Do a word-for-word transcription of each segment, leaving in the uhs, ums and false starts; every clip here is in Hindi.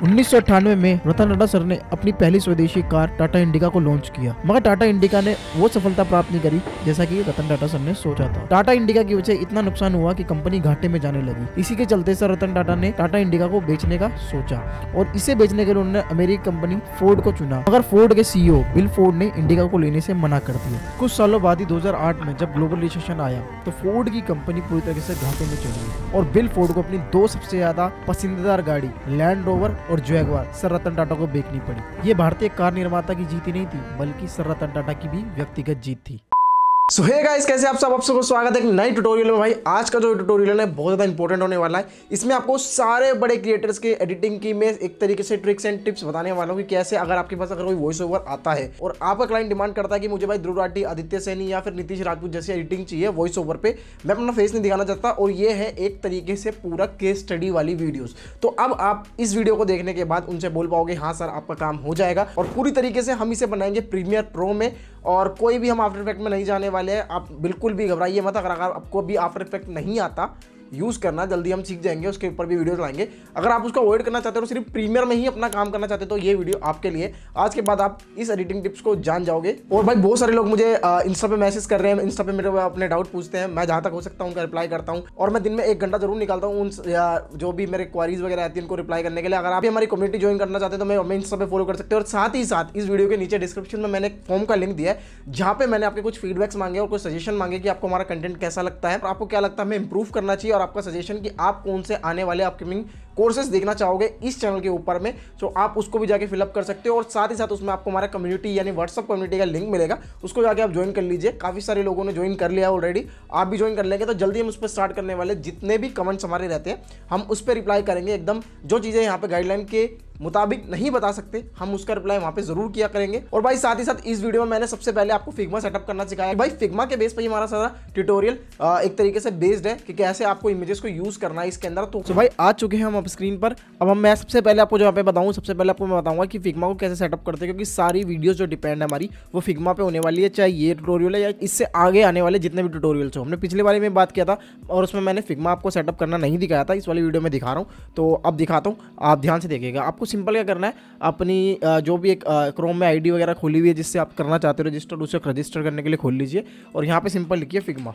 उन्नीस सौ अट्ठानवे में रतन टाटा सर ने अपनी पहली स्वदेशी कार टाटा इंडिका को लॉन्च किया, मगर टाटा इंडिका ने वो सफलता प्राप्त नहीं करी जैसा कि रतन टाटा सर ने सोचा था। टाटा इंडिका की वजह से इतना नुकसान हुआ कि कंपनी घाटे में जाने लगी। इसी के चलते सर रतन टाटा ने टाटा इंडिका को बेचने का सोचा और इसे बेचने के लिए उन्होंने अमेरिकी कंपनी फोर्ड को चुना, मगर फोर्ड के सीईओ बिल फोर्ड ने इंडिका को लेने से मना कर दिया। कुछ सालों बाद ही दो हज़ार आठ में जब ग्लोबल रिसेशन आया तो फोर्ड की कंपनी पूरी तरीके से घाटे में चली गई और बिल फोर्ड को अपनी दो सबसे ज्यादा पसंदीदा गाड़ी लैंड रोवर और जैगवार सर रतन टाटा को बेचनी पड़ी। ये भारतीय कार निर्माता की जीत ही नहीं थी, बल्कि सर रतन टाटा की भी व्यक्तिगत जीत थी। सो हे गाइस, कैसे आप सब? आप सबको स्वागत है एक नई ट्यूटोरियल में। भाई आज का जो ट्यूटोरियल है बहुत ज़्यादा इंपॉर्टेंट होने वाला है। इसमें आपको सारे बड़े क्रिएटर्स के एडिटिंग की मैं एक तरीके से ट्रिक्स एंड टिप्स बताने वाला हूँ कि कैसे अगर आपके पास अगर कोई वॉइस ओवर आता है और आपका क्लाइंट डिमांड करता है कि मुझे भाई ध्रुव राठी, आदित्य सैनी या फिर नीतीश राजपूत जैसी एडिटिंग चाहिए वॉइस ओवर पे, मैं अपना फेस नहीं दिखाना चाहता और ये है एक तरीके से पूरा केस स्टडी वाली वीडियोज़। तो अब आप इस वीडियो को देखने के बाद उनसे बोल पाओगे हाँ सर आपका काम हो जाएगा, और पूरी तरीके से हम इसे बनाएंगे प्रीमियर प्रो में और कोई भी हम आफ्टर इफेक्ट में नहीं जाने वाले हैं। आप बिल्कुल भी घबराइए मत। अगर आपको भी आफ्टर इफेक्ट नहीं आता यूज़ करना, जल्दी हम सीख जाएंगे, उसके ऊपर भी वीडियोस लाएंगे। अगर आप उसको अवॉइड करना चाहते हो, सिर्फ प्रीमियर में ही अपना काम करना चाहते हो, तो ये वीडियो आपके लिए। आज के बाद आप इस एडिटिंग टिप्स को जान जाओगे। और भाई बहुत सारे लोग मुझे इंस्टा पे मैसेज कर रहे हैं, इंस्टा पे मेरे अपने डाउट पूछते हैं। मैं जहाँ तक हो सकता हूँ उनका रिप्लाई करता हूँ और मैं दिन में एक घंटा जरूर निकालता हूँ उन जो भी मेरे क्वारीज वगैरह आती है उनको रिप्लाई करने के लिए। अगर आप हमारी कम्युनिटी ज्वाइन करना चाहते हैं तो मैं हमें इंस्टा पे फॉलो कर सकते हैं। और साथ ही साथ इस वीडियो के नीचे डिस्क्रिप्शन में मैंने एक फॉर्म का लिंक दिया है जहाँ पे मैंने आपके कुछ फीडबैक्स मांगे और कुछ सजेशन मांगे कि आपको हमारा कंटेंट कैसा लगता है और आपको क्या लगता है हमें इंप्रूव करना चाहिए, और आपका सजेशन कि आप कौन से आने वाले अपकमिंग कोर्सेज देखना चाहोगे इस चैनल के ऊपर में, तो आप उसको भी जाके फिलअप कर सकते हो। और साथ ही साथ उसमें आपको हमारा कम्युनिटी यानी व्हाट्सअप कम्युनिटी का लिंक मिलेगा, उसको जाके आप ज्वाइन कर लीजिए। काफ़ी सारे लोगों ने ज्वाइन कर लिया ऑलरेडी, आप भी ज्वाइन कर लेंगे तो जल्दी हम उस पर स्टार्ट करने वाले। जितने भी कमेंट्स हमारे रहते हैं हम उस पर रिप्लाई करेंगे एकदम। जो चीज़ें यहाँ पे गाइडलाइन के मुताबिक नहीं बता सकते हम उसका रिप्लाई वहाँ पे जरूर किया करेंगे। और भाई साथ ही साथ इस वीडियो में मैंने सबसे पहले आपको फिग्मा सेटअप करना सिखाया। भाई फिग्मा के बेस पर हमारा सारा ट्यूटोरियल एक तरीके से बेस्ड है कि कैसे आपको इमेजेस को यूज करना है इसके अंदर। तो so भाई आ चुके हैं हम अब स्क्रीन पर। अब हम मैं सबसे पहले आपको जो यहाँ पे बताऊँ, सबसे पहले आपको मैं बताऊंगा कि फिग्मा को कैसे सेटअप करते हैं, क्योंकि सारी वीडियोस जो डिपेंड है हमारी वो फिग्मा पे होने वाली है, चाहे ये ट्यूटोरियल है या इससे आगे आने वाले जितने भी ट्यूटोरियल्स हो। हमने पिछले बारे में बात किया था और उसमें मैंने फिग्मा आपको सेटअप करना नहीं दिखाया था, इस वाली वीडियो में दिखा रहा हूँ। तो अब दिखाता हूँ, आप ध्यान से देखिएगा। आपको सिंपल क्या करना है, अपनी जो भी एक क्रोम में आईडी वगैरह खोली हुई है जिससे आप करना चाहते हो रजिस्टर, उसे रजिस्टर करने के लिए खोल लीजिए और यहाँ पे सिंपल लिखिए फिग्मा।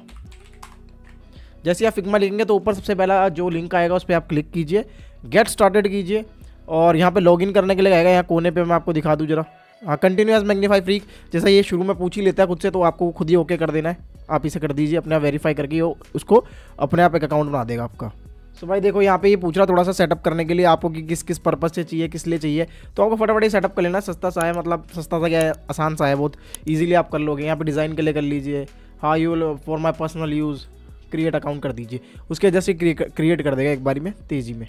जैसे आप फिग्मा लिखेंगे तो ऊपर सबसे पहला जो लिंक आएगा उस पर आप क्लिक कीजिए, गेट स्टार्टेड कीजिए और यहाँ पे लॉगिन करने के लिए आएगा। यहाँ कोने पे मैं आपको दिखा दूँ जरा, हाँ कंटिन्यूअस मैग्नीफाई फ्रीक, जैसा ये शुरू में पूछ ही लेता है खुद से, तो आपको खुद ही ओके कर देना है। आप इसे कर दीजिए, अपने आप वेरीफाई करके उसको अपने आप एक अकाउंट बना देगा आपका। सो भाई देखो यहाँ पे ये पूछ रहा थोड़ा सा सेटअप करने के लिए आपको कि किस किस पर्पस से चाहिए, किस लिए चाहिए, तो आपको फटाफट ही सेटअप कर लेना। सस्ता सा है, मतलब सस्ता सा क्या है, आसान सा है, बहुत इजीली आप कर लोगे। यहाँ पे डिज़ाइन के लिए कर लीजिए, हाँ you for my personal use, create account कर दीजिए, उसके जैसे क्रिएट कर देगा एक बारी में तेज़ी में।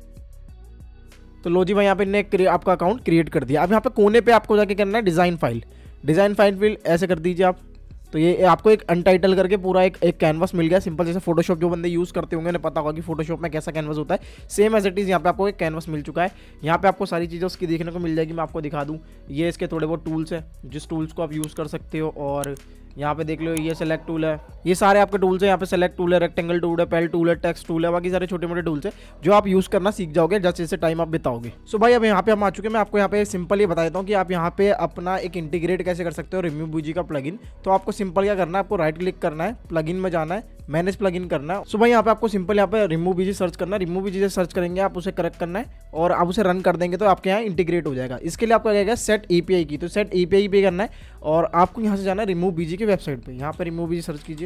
तो लो जी भाई यहाँ पे ने आपका अकाउंट क्रिएट कर दिया। अब यहाँ पे कोने पे आपको जाके करना है design file, design file fill ऐसे कर दीजिए आप। तो ये आपको एक अनटाइटल करके पूरा एक एक कैनवास मिल गया सिंपल, जैसे फोटोशॉप जो बंदे यूज़ करते होंगे उन्हें पता होगा कि फोटोशॉप में कैसा कैनवास होता है, सेम एज इट इज़ यहाँ पे आपको एक कैनवास मिल चुका है। यहाँ पे आपको सारी चीज़ें उसकी देखने को मिल जाएगी, मैं आपको दिखा दूँ। ये इसके थोड़े बहुत टूल्स हैं जिस टूल्स को आप यूज़ कर सकते हो, और यहाँ पे देख लो ये सेलेक्ट टूल है, ये सारे आपके टूल्स हैं। यहाँ पे सेलेक्ट टूल है, रेक्टेंगल टूल है, पेल टूल है, टेक्स्ट टूल है, बाकी सारे छोटे मोटे टूल्स हैं जो आप यूज़ करना सीख जाओगे जैसे जैसे टाइम आप बिताओगे। सो भाई अब यहाँ पे हम आ चुके हैं। मैं आपको यहाँ पे सिंपल ये बता देता हूँ कि आप यहाँ पे अपना एक इंटीग्रेट कैसे कर सकते हो रिमूव बीजी का प्लगइन। तो आपको सिंपल क्या करना है, आपको राइट क्लिक करना है, प्लगइन में जाना है, मैनेज प्लगइन करना है। सो भाई यहाँ पे आपको सिंपल यहाँ पे रिमूव बीजी सर्च करना है। रिमूव बीजी से सर्च करेंगे आप, उसे करेक्ट करना है और आप उसे रन कर देंगे तो आपके यहाँ इंटीग्रेट हो जाएगा। इसके लिए आपको क्या सेट एपीआई की, तो सेट एपीआई पे करना है और आपको यहाँ से जाना है रिमूव बीजी की वेबसाइट पे। यहाँ पे रिमूव बीजी सर्च कीजिए,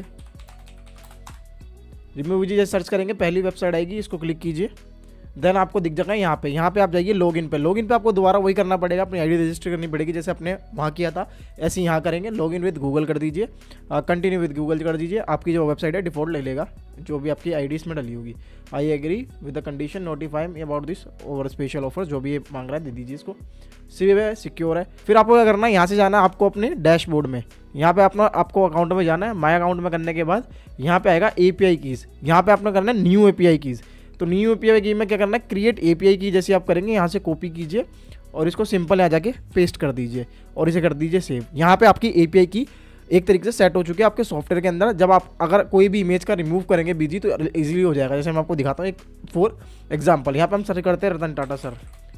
रिमूव बीजी जैसे सर्च करेंगे पहली वेबसाइट आएगी, इसको क्लिक कीजिए, देन आपको दिख जाएगा यहाँ पे। यहाँ पे आप जाइए लॉगिन पे, लॉगिन पे आपको दोबारा वही करना पड़ेगा, अपनी आईडी रजिस्टर करनी पड़ेगी जैसे अपने वहाँ किया था, ऐसे यहाँ करेंगे। लॉगिन विद गूगल कर दीजिए, कंटिन्यू विद गूगल कर दीजिए। आपकी जो वेबसाइट है डिफॉल्ट ले लेगा जो भी आपकी आईडी इसमें डली होगी। I agree with the condition, notify me about this over special offer, जो भी ये मांग रहा है दे दीजिए इसको। सेव है, सिक्योर है। फिर आपको क्या करना है, यहाँ से जाना है आपको अपने डैशबोर्ड में। यहाँ पे अपना आपको अकाउंट में जाना है, माई अकाउंट में करने के बाद यहाँ पे आएगा एपीआई कीज़। यहाँ पे आपने करना है न्यू एपीआई कीज़। तो न्यू एपीआई की में क्या करना है, क्रिएट एपीआई की जैसे आप करेंगे यहाँ से कॉपी कीजिए और इसको सिंपल यहाँ जाके पेस्ट कर दीजिए और इसे कर दीजिए सेव। यहाँ पे आपकी एपीआई की एक तरीके से सेट हो चुकी है आपके सॉफ्टवेयर के अंदर। जब आप अगर कोई भी इमेज का रिमूव करेंगे बीजी तो इजीली हो जाएगा। जैसे मैं आपको दिखाता हूँ एक फॉर एग्जांपल, यहाँ पे हम सर्च करते हैं रतन टाटा सर,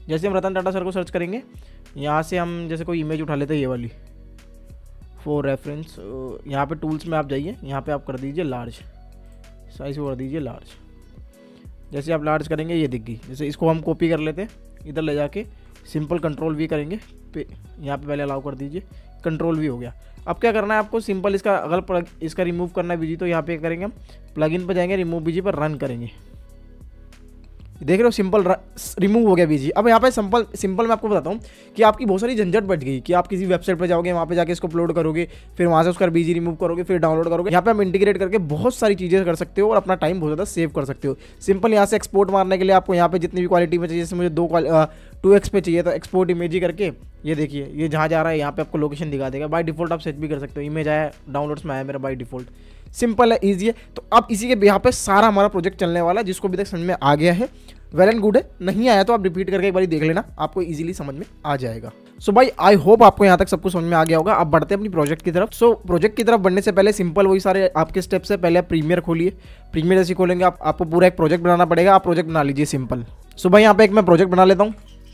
जैसे हम रतन टाटा सर को सर्च करेंगे, यहाँ से हम जैसे कोई इमेज उठा लेते हैं ये वाली फॉर रेफरेंस। यहाँ पे टूल्स में आप जाइए, यहाँ पे आप कर दीजिए लार्ज, साइज कर दीजिए लार्ज। जैसे आप लार्ज करेंगे ये दिख गई। जैसे इसको हम कॉपी कर लेते हैं, इधर ले जाके सिंपल कंट्रोल वी करेंगे, पे यहाँ पे पहले अलाउ कर दीजिए, कंट्रोल वी हो गया। अब क्या करना है आपको, सिंपल इसका अगर प्लग इसका रिमूव करना है बीजी, तो यहाँ पे करेंगे हम प्लगइन पर जाएंगे, रिमूव बीजी पर रन करेंगे। देख रहे हो सिंपल रिमूव हो गया बीजी। अब यहाँ पे सिंपल सिंपल मैं आपको बताता हूँ कि आपकी बहुत सारी झंझट बढ़ गई कि आप किसी वेबसाइट पे जाओगे, वहाँ पे जाके इसको अपलोड करोगे, फिर वहाँ से उसका बीजी रिमूव करोगे, फिर डाउनलोड करोगे। यहाँ पे हम इंटीग्रेट करके बहुत सारी चीज़ें कर सकते हो और अपना टाइम बहुत ज़्यादा सेव कर सकते हो। सिंपल यहाँ से एक्सपोर्ट मारने के लिए आपको यहाँ पे जितनी भी क्वालिटी में चाहिए, जैसे मुझे दो टू एक्स पे चाहिए तो एक्सपोर्ट इमेज ही करके ये देखिए ये जहाँ जा रहा है यहाँ पे आपको लोकेशन दिखा देगा। बाय डिफॉल्ट आप सेट भी कर सकते हो। इमेज आया डाउनलोड्स में आया मेरा बाय डिफॉल्ट। सिंपल है, ईजी है। तो अब इसी के यहाँ पे सारा हमारा प्रोजेक्ट चलने वाला है। जिसको अभी तक समझ में आ गया है वेल एंड गुड है, नहीं आया तो आप रिपीट करके एक बार देख लेना, आपको इजीली समझ में आ जाएगा। सो भाई आई होप आपको यहाँ तक सब कुछ समझ में आ गया होगा। अब बढ़ते हैं अपनी प्रोजेक्ट की तरफ। सो so, प्रोजेक्ट की तरफ बढ़ने से पहले सिंपल वही सारे आपके स्टेप्स है। पहले आप प्रीमियर खोलिए, प्रीमियर जैसे खोलेंगे आप आपको पूरा एक प्रोजेक्ट बनाना पड़ेगा। आप प्रोजेक्ट बना लीजिए सिंपल। सो so, भाई यहाँ पे एक मैं प्रोजेक्ट बना लेता हूँ।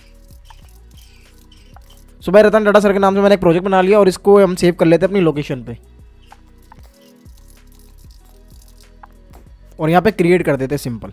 सो भाई रतन टाटा सर के नाम से मैंने एक प्रोजेक्ट बना लिया और इसको हम सेव कर लेते हैं अपनी लोकेशन पे और यहाँ पे क्रिएट कर देते हैं सिंपल।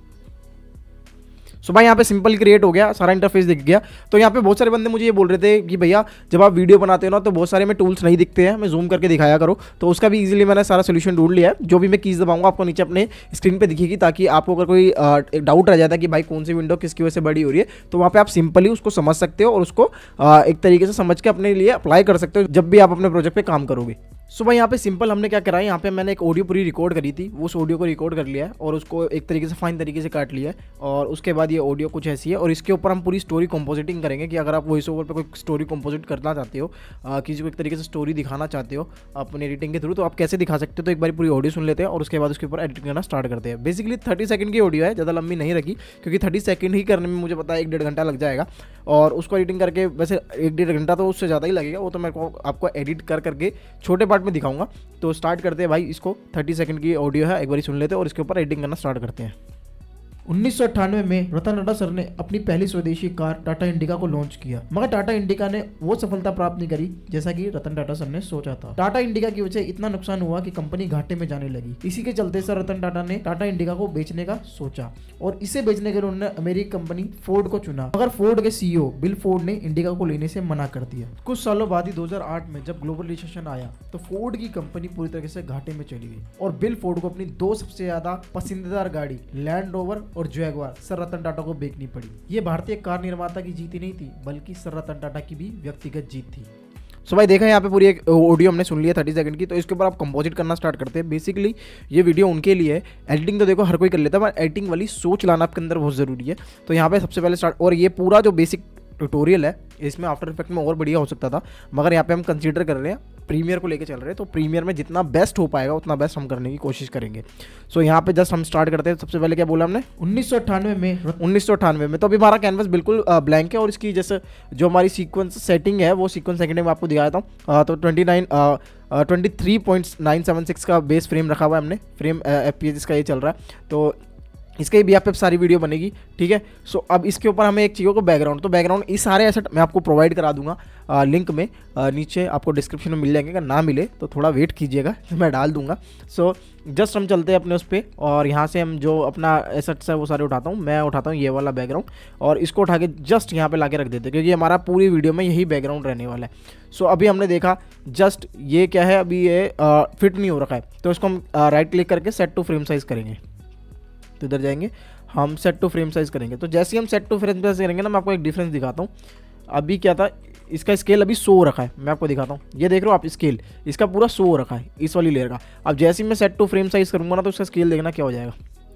सो भाई यहाँ पे सिंपल क्रिएट हो गया, सारा इंटरफेस दिख गया। तो यहाँ पे बहुत सारे बंदे मुझे ये बोल रहे थे कि भैया जब आप वीडियो बनाते हो ना तो बहुत सारे में टूल्स नहीं दिखते हैं, मैं जूम करके दिखाया करो। तो उसका भी इजीली मैंने सारा सोल्यूशन ढूंढ लिया है। जो भी मैं कीज दबाऊंगा आपको नीचे अपने स्क्रीन पे दिखेगी, ताकि आपको अगर कोई डाउट रह जाता है कि भाई कौन सी विंडो किसकी वजह से बड़ी हो रही है, तो वहाँ पे आप सिंपली उसको समझ सकते हो और उसको एक तरीके से समझ के अपने लिए अप्लाई कर सकते हो जब भी आप अपने प्रोजेक्ट पे काम करोगे। सो भाई यहाँ पे सिंपल हमने क्या करा है, यहाँ पे मैंने एक ऑडियो पूरी रिकॉर्ड करी थी, उस ऑडियो को रिकॉर्ड कर लिया है और उसको एक तरीके से फाइन तरीके से काट लिया है। और उसके बाद ये ऑडियो कुछ ऐसी है और इसके ऊपर हम पूरी स्टोरी कंपोजिटिंग करेंगे कि अगर आप वॉइस ओवर पे कोई स्टोरी कंपोजिट करना चाहते हो, आ, किसी को एक तरीके से स्टोरी दिखाना चाहते हो अपने एडिटिंग के थ्रू, तो आप कैसे दिखा सकते हो। तो एक बार पूरी ऑडियो सुन लेते हैं और उसके बाद उसके ऊपर एडिटिंग करना स्टार्ट करते हैं। बेसिकली थर्टी सेकंड की ऑडियो है, ज़्यादा लंबी नहीं रखी, क्योंकि थर्टी सेकंड ही करने में मुझे पता है एक डेढ़ घंटा लग जाएगा और उसको एडिटिंग करके वैसे एक डेढ़ घंटा तो उससे ज़्यादा ही लगेगा। वो तो मैं आपको एडिट कर करके छोटे पार्ट में दिखाऊंगा। तो स्टार्ट करते हैं भाई, इसको थर्टी सेकंड की ऑडियो है, एक बार सुन लेते हैं और इसके ऊपर एडिटिंग करना स्टार्ट करते हैं। उन्नीस सौ अट्ठानवे में रतन टाटा सर ने अपनी पहली स्वदेशी कार टाटा इंडिका को लॉन्च किया, मगर टाटा इंडिका ने वो सफलता प्राप्त नहीं करी जैसा कि रतन टाटा सर ने सोचा था। टाटा इंडिका की वजह से इतना नुकसान हुआ कि कंपनी घाटे में जाने लगी। इसी के चलते सर रतन टाटा ने टाटा इंडिका को बेचने का सोचा और इसे बेचने के लिए उन्होंने अमेरिकी कंपनी फोर्ड को चुना, मगर फोर्ड के सीईओ बिल फोर्ड ने इंडिका को लेने से मना कर दिया। कुछ सालों बाद ही दो हज़ार आठ में जब ग्लोबल रिसेशन आया तो फोर्ड की कंपनी पूरी तरीके से घाटे में चली गई और बिल फोर्ड को अपनी दो सबसे ज्यादा पसंदीदा गाड़ी लैंड रोवर और जैगुआर सर रतन टाटा को बेचनी पड़ी। ये भारतीय कार निर्माता की जीत ही नहीं थी, बल्कि सर रतन टाटा की भी व्यक्तिगत जीत थी। सो भाई देखा यहाँ पे पूरी एक ऑडियो हमने सुन लिया थर्टी सेकंड की। तो इसके ऊपर आप कंपोजिट करना स्टार्ट करते हैं। बेसिकली ये वीडियो उनके लिए है। एडिटिंग तो देखो हर कोई कर लेता है, पर एडिटिंग वाली सोच लाना आपके अंदर बहुत ज़रूरी है। तो यहाँ पे सबसे पहले स्टार्ट, और ये पूरा जो बेसिक ट्यूटोरियल है इसमें आफ्टर इफेक्ट में और बढ़िया हो सकता था, मगर यहाँ पे हम कंसीडर कर रहे हैं प्रीमियर को लेके चल रहे हैं। तो प्रीमियर में जितना बेस्ट हो पाएगा उतना बेस्ट हम करने की कोशिश करेंगे। सो so, यहाँ पे जस्ट हम स्टार्ट करते हैं। सबसे पहले क्या बोला हमने, उन्नीस सौ अट्ठानवे में उन्नीस सौ अट्ठानवे में तो अभी हमारा कैनवस बिल्कुल ब्लैंक है और इसकी जैसे जो हमारी सीक्वेंस सेटिंग है वो सीक्वेंस सेटिंग में आपको दिखाया था। तो twenty nine twenty three point nine seven six का बेस फ्रेम रखा हुआ है हमने, फ्रेम एफ पी एस इसका ये चल रहा है। तो इसके भी आप पे सारी वीडियो बनेगी, ठीक है। सो अब इसके ऊपर हमें एक चाहिए को बैकग्राउंड। तो बैकग्राउंड इस सारे एसेट मैं आपको प्रोवाइड करा दूंगा आ, लिंक में आ, नीचे आपको डिस्क्रिप्शन में मिल जाएंगे। अगर ना मिले तो थोड़ा वेट कीजिएगा, मैं डाल दूंगा। सो जस्ट हम चलते हैं अपने उस पर और यहाँ से हम जो अपना एसेट्स है वो सारे उठाता हूँ। मैं उठाता हूँ ये वाला बैकग्राउंड और इसको उठा के जस्ट यहाँ पे ला के रख देते हैं, क्योंकि हमारा पूरी वीडियो में यही बैकग्राउंड रहने वाला है। सो अभी हमने देखा जस्ट ये क्या है, अभी ये आ, फिट नहीं हो रखा है। तो इसको हम राइट क्लिक करके सेट टू फ्रेम साइज करेंगे। तो इधर जाएंगे, हम सेट टू फ्रेम साइज करेंगे। तो जैसे ही हम सेट टू फ्रेम साइज करेंगे ना, मैं आपको एक डिफरेंस दिखाता हूँ। अभी क्या था, इसका स्केल अभी सौ रखा है, मैं आपको दिखाता हूँ। ये देख रहे हो आप, स्केल इसका पूरा सौ रखा है इस वाली लेयर का। अब जैसे ही मैं सेट टू फ्रेम साइज करूँगा ना, तो उसका स्केल देखना क्या हो जाएगा।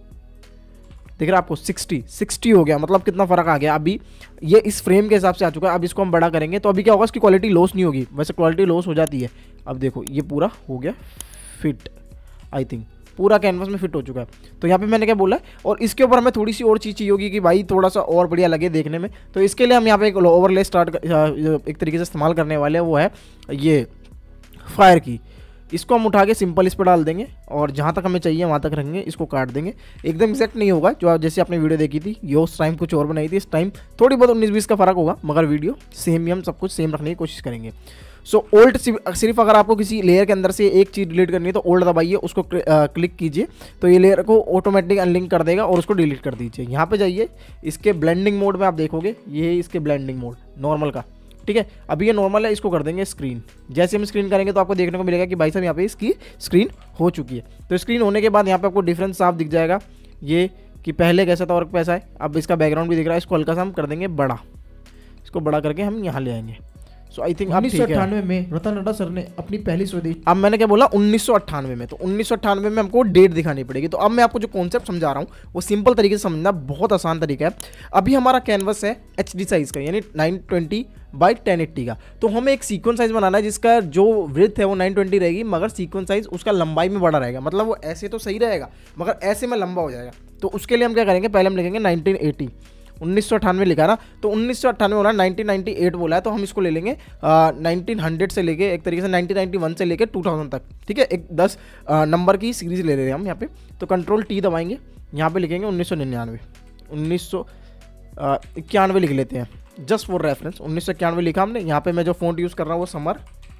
देख रहे आपको सिक्सटी सिक्सटी हो गया, मतलब कितना फर्क आ गया। अभी ये इस फ्रेम के हिसाब से आ चुका है। अब इसको हम बड़ा करेंगे तो अभी क्या होगा, इसकी क्वालिटी लॉस नहीं होगी। वैसे क्वालिटी लॉस हो जाती है। अब देखो ये पूरा हो गया फिट, आई थिंक पूरा कैनवस में फिट हो चुका है। तो यहाँ पे मैंने क्या बोला है, और इसके ऊपर हमें थोड़ी सी और चीज़ चाहिए होगी कि भाई थोड़ा सा और बढ़िया लगे देखने में। तो इसके लिए हम यहाँ पे एक ओवरले स्टार्ट एक तरीके से इस्तेमाल करने वाले हैं, वो है ये फायर की। इसको हम उठा के सिंपल इस पर डाल देंगे और जहाँ तक हमें चाहिए वहाँ तक रखेंगे, इसको काट देंगे। एकदम एक्जैक्ट नहीं होगा, जो जैसे आपने वीडियो देखी थी, ये उस टाइम कुछ और बनाई थी, इस टाइम थोड़ी बहुत उन्नीस बीस का फर्क होगा, मगर वीडियो सेम ही, हम सब कुछ सेम रखने की कोशिश करेंगे। सो ओल्ड सिर्फ अगर आपको किसी लेयर के अंदर से एक चीज़ डिलीट करनी है तो ओल्ड दबाइए, उसको क्लिक कीजिए तो ये लेयर को ऑटोमेटिक अनलिंक कर देगा और उसको डिलीट कर दीजिए। यहाँ पे जाइए, इसके ब्लेंडिंग मोड में आप देखोगे, ये है इसके ब्लेंडिंग मोड नॉर्मल का, ठीक है। अभी ये नॉर्मल है, इसको कर देंगे स्क्रीन। जैसे हम स्क्रीन करेंगे तो आपको देखने को मिलेगा कि भाई साहब यहाँ पे इसकी स्क्रीन हो चुकी है। तो स्क्रीन होने के बाद यहाँ पे आपको डिफरेंस साफ दिख जाएगा, ये कि पहले कैसा था और कैसा है। अब इसका बैकग्राउंड भी दिख रहा है, इसको हल्का सा हम कर देंगे बड़ा, इसको बड़ा करके हम यहाँ ले आएंगे। सो आई थिंक उन्नीस सौ अट्ठानवे में रतन टाटा सर ने अपनी पहली स्वदेशी, अब मैंने क्या बोला उन्नीस सौ अट्ठानवे में, तो उन्नीस सौ अट्ठानवे में हमको डेट दिखानी पड़ेगी। तो अब मैं आपको जो कॉन्सेप्ट समझा रहा हूँ वो सिंपल तरीके से समझना, बहुत आसान तरीका है। अभी हमारा कैनवस है एच डी साइज़ का, यानी nine twenty by ten eighty का। तो हमें एक सीक्वेंस साइज बनाना है जिसका जो विड्थ है वो नाइन ट्वेंटी रहेगी, मगर सीक्वेंस साइज उसका लंबाई में बड़ा रहेगा। मतलब वो ऐसे तो सही रहेगा मगर ऐसे में लंबा हो जाएगा। तो उसके लिए हम क्या करेंगे, पहले हम लिखेंगे नाइनटीन एटी, उन्नीस सौ अट्ठानवे लिखा ना, तो उन्नीस सौ अट्ठानवे होना, नाइनटीन नाइंटी एट बोला है, तो हम इसको ले लेंगे नाइनटीन हंड्रेड से लेके एक तरीके से नाइनटीन नाइंटी वन से लेके टू थाउजेंड तक, ठीक है। एक दस नंबर की सीरीज ले रहे हैं हम यहाँ पे। तो कंट्रोल टी दबाएंगे, यहाँ पे लिखेंगे उन्नीस सौ निन्यानवे, उन्नीस सौ इक्यानवे लिख लेते हैं जस्ट फॉर रेफरेंस। उन्नीस सौ इक्यानवे लिखा हमने। यहाँ पे मैं जो फॉन्ट यूज़ कर रहा हूँ वो समर,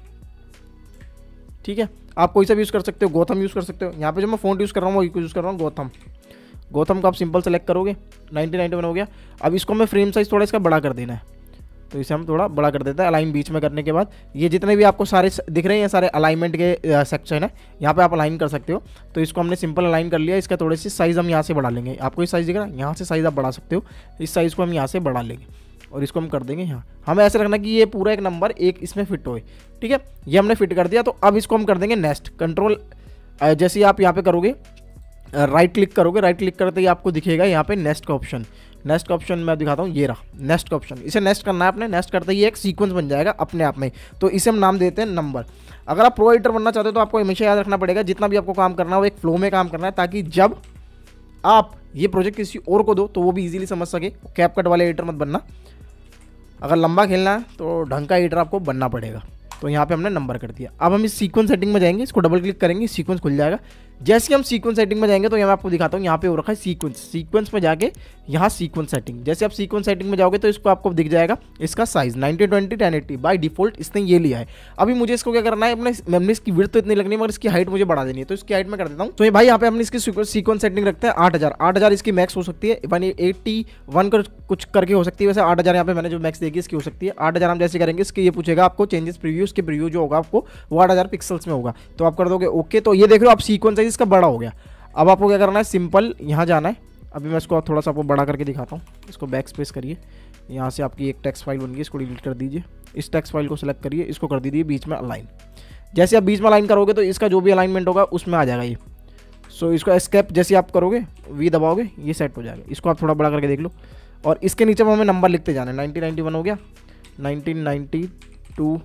ठीक है। आप कोई सा भी यूज़ कर सकते हो, गौतम यूज़ कर सकते हो। यहाँ पे जो मैं फॉन्ट यूज़ कर रहा हूँ वो यूज़ कर रहा हूँ गौतम। गौतम को आप सिंपल सेलेक्ट करोगे, नाइनटीन नाइंटी वन हो गया। अब इसको मैं फ्रेम साइज थोड़ा इसका बड़ा कर देना है, तो इसे हम थोड़ा बड़ा कर देते हैं। अलाइन बीच में करने के बाद ये जितने भी आपको सारे दिख रहे हैं, सारे अलाइनमेंट के सेक्शन है, यहाँ पे आप अलाइन कर सकते हो। तो इसको हमने सिंपल अलाइन कर लिया। इसका थोड़ी सी साइज़ हम यहाँ से बढ़ा लेंगे। आपको ये साइज़ दिख रहा है, यहाँ से साइज़ आप बढ़ा सकते हो। इस साइज़ को हम यहाँ से बढ़ा लेंगे और इसको हम कर देंगे यहाँ। हमें ऐसे रखना कि ये पूरा एक नंबर एक इसमें फिट होए, ठीक है। ये हमने फिट कर दिया। तो अब इसको हम कर देंगे नेक्स्ट। कंट्रोल जैसे ही आप यहाँ पे करोगे, राइट क्लिक करोगे, राइट क्लिक करते ही आपको दिखेगा यहाँ पे नेक्स्ट का ऑप्शन। नेक्स्ट का ऑप्शन मैं दिखाता हूँ, ये रहा नेक्स्ट का ऑप्शन। इसे नेक्स्ट करना है आपने। नेक्स्ट करते ही एक सीक्वेंस बन जाएगा अपने आप में। तो इसे हम नाम देते हैं नंबर। अगर आप प्रो एडिटर बनना चाहते हो तो आपको हमेशा याद रखना पड़ेगा, जितना भी आपको काम करना हो एक फ्लो में काम करना है, ताकि जब आप ये प्रोजेक्ट किसी और को दो तो वो भी इजीली समझ सके। कैपकट वाले एडिटर मत बनना। अगर लंबा खेलना है तो ढंग का एडिटर आपको बनना पड़ेगा। तो यहाँ पे हमने नंबर कर दिया। अब हम इस सीक्वेंस सेटिंग में जाएंगे, इसको डबल क्लिक करेंगे, सीक्वेंस खुल जाएगा। जैसे हम सीक्वेंस सेटिंग में जाएंगे तो यहाँ मैं आपको दिखाता हूँ, यहाँ पे हो रखा है सीक्वेंस। सीक्वेंस में जाके यहाँ सीक्वेंस सेटिंग, जैसे आप सीक्वेंस सेटिंग में जाओगे तो इसको आपको दिख जाएगा इसका size nineteen twenty ten eighty by default इसने ये लिया है। अभी मुझे इसको क्या करना है, अपने मैंने इसकी विड्थ तो इतनी लगनी है मगर इसकी हाइट मुझे बढ़ा देनी है। तो इसकी हाइट में कर देता हूँ। तो ये भाई यहाँ पे हमने इसकी सीक्वेंस सेटिंग रखते हैं आठ हज़ार। आठ हज़ार इसकी मैक्स हो सकती है, वन एट्टी वन कर कुछ करके हो सकती है। वैसे आठ हज़ार यहाँ पे मैंने जो मैक्स देखी इसकी हो सकती है। आठ हज़ार हम जैसे करेंगे, इसके ये पूछेगा आपको चेंजेस प्रीव्यू, इसके प्रीव्यू जो होगा आपको वो आठ हज़ार पिक्सल्स में होगा। तो आप कर दोगे ओके। तो ये देख रहे हो आप सीक्वेंस साइज इसका बड़ा हो गया। अब आपको क्या करना है, सिंपल यहाँ जाना है। अभी मैं इसको थोड़ा सा आपको बड़ा करके दिखाता हूँ। इसको बैक स्पेस करिए, यहाँ से आपकी एक टेक्स्ट फाइल बन गई, इसको डिलीट कर दीजिए। इस टेक्स्ट फाइल को सेलेक्ट करिए, इसको कर दीजिए बीच में अलाइन। जैसे आप बीच में अलाइन करोगे तो इसका जो भी अलाइनमेंट होगा उसमें आ जाएगा ये। सो इसको एस्केप जैसे आप करोगे, वी दबाओगे, ये सेट हो जाएगा। इसको आप थोड़ा बड़ा करके देख लो। और इसके नीचे हमें नंबर लिखते जाना है। नाइनटीन नाइंटी वन हो गया, नाइनटीन नाइंटी टू,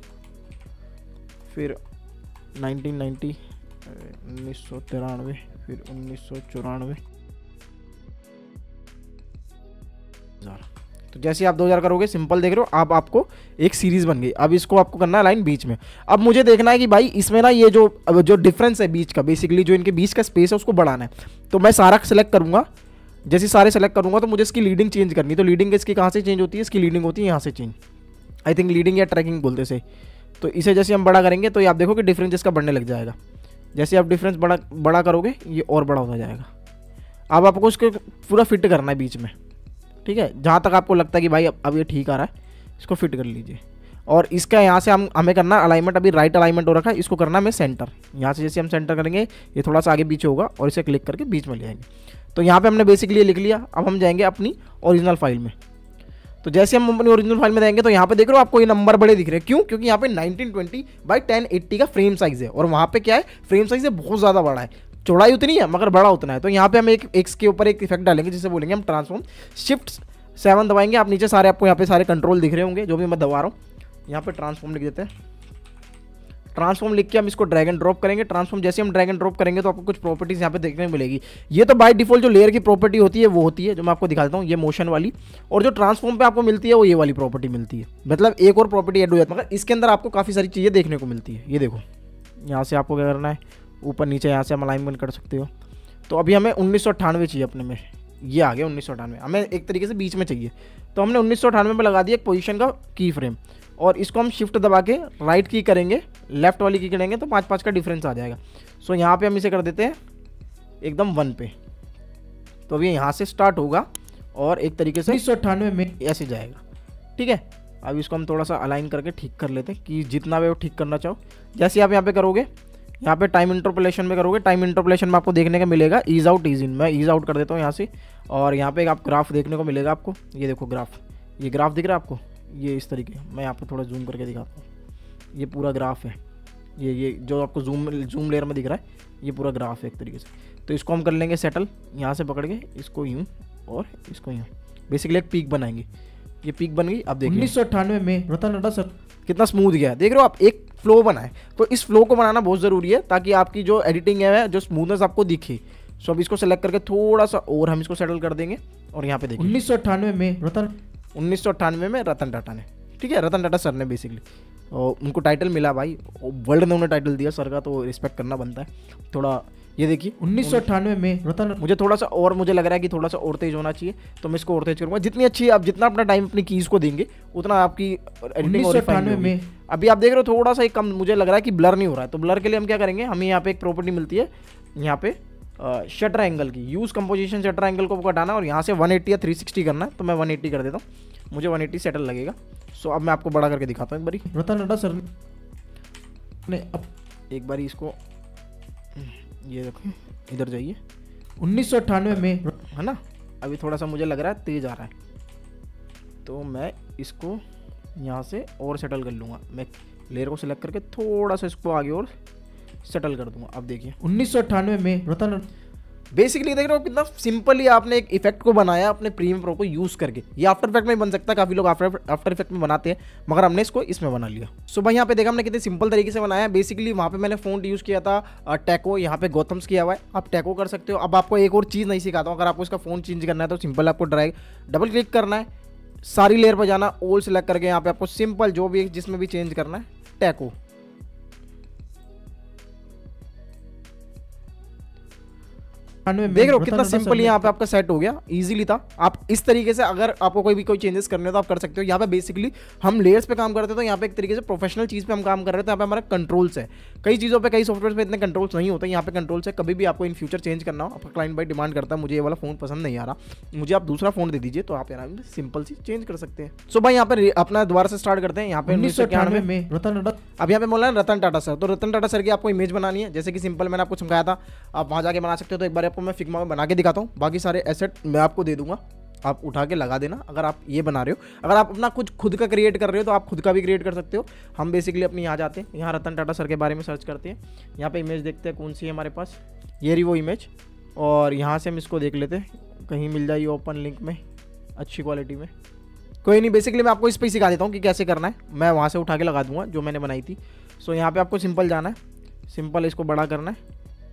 फिर नाइनटीन नाइंटी, उन्नीस सौ तिरानवे, फिर उन्नीस सौ चौरानवे। तो जैसे आप दो हज़ार करोगे, सिंपल देख रहे हो आप, आपको एक सीरीज बन गई। अब इसको आपको करना है लाइन बीच में। अब मुझे देखना है कि भाई इसमें ना ये जो जो डिफरेंस है बीच का, बेसिकली जो इनके बीच का स्पेस है उसको बढ़ाना है। तो मैं सारा सेलेक्ट करूंगा। जैसे सारे सेलेक्ट करूंगा तो मुझे इसकी लीडिंग चेंज करनी। तो लीडिंग इसकी कहाँ से चेंज होती है, इसकी लीडिंग होती है यहाँ से चेंज। आई थिंक लीडिंग या ट्रैकिंग बोलते से। तो इसे जैसे हम बड़ा करेंगे तो ये आप देखो कि डिफरेंस इसका बढ़ने लग जाएगा। जैसे आप डिफरेंस बड़ा बड़ा करोगे ये और बड़ा होता जाएगा। अब आपको इसको पूरा फिट करना है बीच में, ठीक है। जहाँ तक आपको लगता है कि भाई अब अब ये ठीक आ रहा है, इसको फिट कर लीजिए। और इसका यहाँ से हम हमें करना अलाइनमेंट, अभी राइट अलाइनमेंट हो रखा है, इसको करना हमें सेंटर। यहाँ से जैसे हम सेंटर करेंगे ये थोड़ा सा आगे पीछे होगा और इसे क्लिक करके बीच में ले आएंगे। तो यहाँ पे हमने बेसिकली लिख लिया। अब हम जाएंगे अपनी ओरिजिनल फाइल में। तो जैसे हम अपनी ओरिजिनल फाइल में जाएंगे तो यहाँ पे देख रहे हो आपको ये नंबर बड़े दिख रहे हैं। क्यों? क्योंकि यहाँ पे nineteen twenty by ten eighty का फ्रेम साइज है और वहाँ पे क्या है, फ्रेम साइज है बहुत ज़्यादा बड़ा है। चौड़ाई उतनी है मगर बड़ा उतना है। तो यहाँ पे हम एक एक्स के ऊपर एक इफेक्ट डालेंगे जिसे बोलेंगे हम ट्रांसफॉर्म। शिफ्ट सेवन दबाएंगे, आप नीचे सारे आपको यहाँ पे सारे कंट्रोल दिख रहे होंगे जो भी मैं दबा रहा हूँ। यहाँ पे ट्रांसफॉर्म लिख देते हैं। ट्रांसफॉर्म लिख के हम इसको ड्रैग एंड ड्रॉप करेंगे। ट्रांसफॉर्म जैसे हम ड्रैग एंड ड्रॉप करेंगे तो आपको कुछ प्रॉपर्टीज यहाँ पे देखने को मिलेगी। ये तो बाय डिफॉल्ट जो लेयर की प्रॉपर्टी होती है वो होती है जो मैं आपको दिखा देता हूँ, ये मोशन वाली। और जो ट्रांसफॉर्म पे आपको मिलती है वो ये वाली प्रॉपर्टी मिलती है। मतलब एक और प्रॉपर्टी ऐड हो जाती है, मगर इसके अंदर आपको काफ़ी सारी चीज़ें देखने को मिलती है। ये देखो यहाँ से आपको क्या करना है, ऊपर नीचे यहाँ से हम अलाइनमेंट कर सकते हो। तो अभी हमें उन्नीस सौ अट्ठानवे चाहिए अपने में, ये आ गया उन्नीस सौ अट्ठानवे, हमें एक तरीके से बीच में चाहिए। तो हमने उन्नीस सौ अट्ठानवे में लगा दिया एक पोजीशन का की फ्रेम, और इसको हम शिफ्ट दबा के राइट की करेंगे, लेफ्ट वाली की करेंगे तो पाँच पाँच का डिफरेंस आ जाएगा। सो यहाँ पे हम इसे कर देते हैं एकदम वन पे। तो अभी यहाँ से स्टार्ट होगा और एक तरीके से उन्नीस सौ अट्ठानवे में ऐसे जाएगा, ठीक है। अब इसको हम थोड़ा सा अलाइन करके ठीक कर लेते हैं कि जितना भी वो ठीक करना चाहो। जैसे आप यहाँ पे करोगे, यहाँ पे टाइम इंटरपोलेशन में करोगे, टाइम इंटरपोलेशन में आपको देखने का मिलेगा ईज आउट ईज इन। मैं ईज आउट कर देता हूँ यहाँ से, और यहाँ पे आप ग्राफ देखने को मिलेगा आपको। ये देखो ग्राफ, ये ग्राफ दिख रहा है आपको, ये इस तरीके। मैं यहाँ पे थोड़ा जूम करके दिखाता हूँ, ये पूरा ग्राफ है, ये ये जो आपको जूम जूम लेयर में दिख रहा है, ये पूरा ग्राफ है एक तरीके से। तो इसको हम कर लेंगे सेटल, यहाँ से पकड़ के इसको यूँ और इसको यूँ, बेसिकली एक पीक बनाएंगे। ये पीक बन गई। अब देखिए उन्नीस सौ अट्ठानवे में रतन टाटा सर कितना स्मूथ गया, देख रहे हो आप, एक फ्लो बनाए। तो इस फ्लो को बनाना बहुत ज़रूरी है ताकि आपकी जो एडिटिंग है, जो स्मूथनेस आपको दिखे। सो अब इसको सेलेक्ट करके थोड़ा सा और हम इसको सेटल कर देंगे, और यहाँ पे देखिए उन्नीस सौ अट्ठानवे में रतन उन्नीस सौ अट्ठानवे में रतन टाटा ने, ठीक है, रतन टाटा सर ने बेसिकली, और उनको टाइटल मिला भाई, वर्ल्ड ने उन्हें टाइटल दिया सर का, तो रिस्पेक्ट करना बनता है थोड़ा। ये देखिए उन्नीस सौ अट्ठानवे में रतन, मुझे थोड़ा सा और मुझे लग रहा है कि थोड़ा सा और तेज होना चाहिए, तो मैं इसको और तेज करूँगा। जितनी अच्छी आप जितना अपना टाइम अपनी कीज़ को देंगे उतना आपकी उन्नीस सौ अट्ठानवे में अभी आप देख रहे हो थोड़ा सा एक कम मुझे लग रहा है कि ब्लर नहीं हो रहा है। तो ब्लर के लिए हम क्या करेंगे, हमें यहाँ पे एक प्रॉपर्टी मिलती है, यहाँ पे शटर एंगल की, यूज कंपोजिशन शटर एंगल को हटाना और यहाँ से वन एट्टी या थ्री सिक्सटी करना है। तो मैं वन एट्टी कर देता हूँ, मुझे वन एट्टी सेटल लगेगा। सो अब मैं आपको बड़ा करके दिखाता हूँ एक बारी। रतन टाटा सर ने अब एक बारी इसको, ये देखो इधर जाइए, उन्नीस सौ अट्ठानवे में है ना, अभी थोड़ा सा मुझे लग रहा है तेज आ रहा है, तो मैं इसको यहाँ से और सेटल कर लूँगा। मैं लेयर को सिलेक्ट करके थोड़ा सा इसको आगे और सेटल कर दूंगा। अब देखिए उन्नीस सौ अट्ठानवे में रतन बेसिकली देख रहे हो कितना सिंपली आपने एक इफेक्ट को बनाया अपने प्रीमियम प्रो को यूज करके। ये आफ्टर इफेक्ट में बन सकता है, काफी लोग आफ्टर आफ्टर इफेक्ट में बनाते हैं, मगर हमने इसको इसमें बना लिया। सो भाई यहाँ पे देखा हमने कितने सिंपल तरीके से बनाया। बेसिकली वहाँ पे मैंने फोन यूज किया था टैको, यहाँ पे गौतम्स किया हुआ है, आप टैको कर सकते हो। अब आपको एक और चीज़ नहीं सिखाता हूँ, अगर आपको इसका फोन चेंज करना है तो सिंपल आपको ड्रैग डबल क्लिक करना है, सारी लेयर पर जाना, ऑल सेलेक्ट करके यहाँ पे आपको सिंपल जो भी जिसमें भी चेंज करना है टैको, देख रहे हो कितना सिंपल यहाँ पे आपका सेट हो गया, इजीली था। आप इस तरीके से अगर आपको कोई भी कोई चेंजेस करने हो तो आप कर सकते हो। यहाँ पे बेसिकली हम लेयर्स पे काम करते हैं, तो यहाँ पे एक तरीके से प्रोफेशनल चीज़ पे हम काम कर रहे थे। यहाँ पे हमारा कंट्रोल्स है, कई चीज़ों पे कई सॉफ्टवेयर पे इतने कंट्रोल्स नहीं होते, यहाँ पे कंट्रोल्स है। कभी भी आपको इन फ्यूचर चेंज करना हो, आपका क्लाइंट भाई डिमांड करता है मुझे ये वाला फोन पसंद नहीं आ रहा, मुझे आप दूसरा फोन दे दीजिए, तो आप यार सिंपल सी चेंज कर सकते हैं। सो भाई यहाँ पे अपना दोबारा से स्टार्ट करते हैं। यहाँ पे उन्नीस सौ अट्ठानवे में रतन टाटा, अब यहाँ पे बोला है रतन टाटा सर, तो रतन टाटा सर की आपको इमेज बनानी है। जैसे कि सिंपल मैंने आपको समझाया था, आप वहाँ जाके बना सकते हो। तो एक बार आपको मैं फिग्मा में बना के दिखाता हूँ, बाकी सारे एसेट मैं आपको दे दूंगा, आप उठा के लगा देना। अगर आप ये बना रहे हो, अगर आप अपना कुछ खुद का क्रिएट कर रहे हो तो आप खुद का भी क्रिएट कर सकते हो। हम बेसिकली अपनी यहाँ जाते हैं, यहाँ रतन टाटा सर के बारे में सर्च करते हैं, यहाँ पे इमेज देखते हैं कौन सी है हमारे पास, ये रही वो इमेज, और यहाँ से हम इसको देख लेते हैं, कहीं मिल जाए ओपन लिंक में अच्छी क्वालिटी में। कोई नहीं, बेसिकली मैं आपको इस पर सिखा देता हूँ कि कैसे करना है, मैं वहाँ से उठा के लगा दूंगा जो मैंने बनाई थी। सो यहाँ पर आपको सिंपल जाना है, सिंपल इसको बड़ा करना है,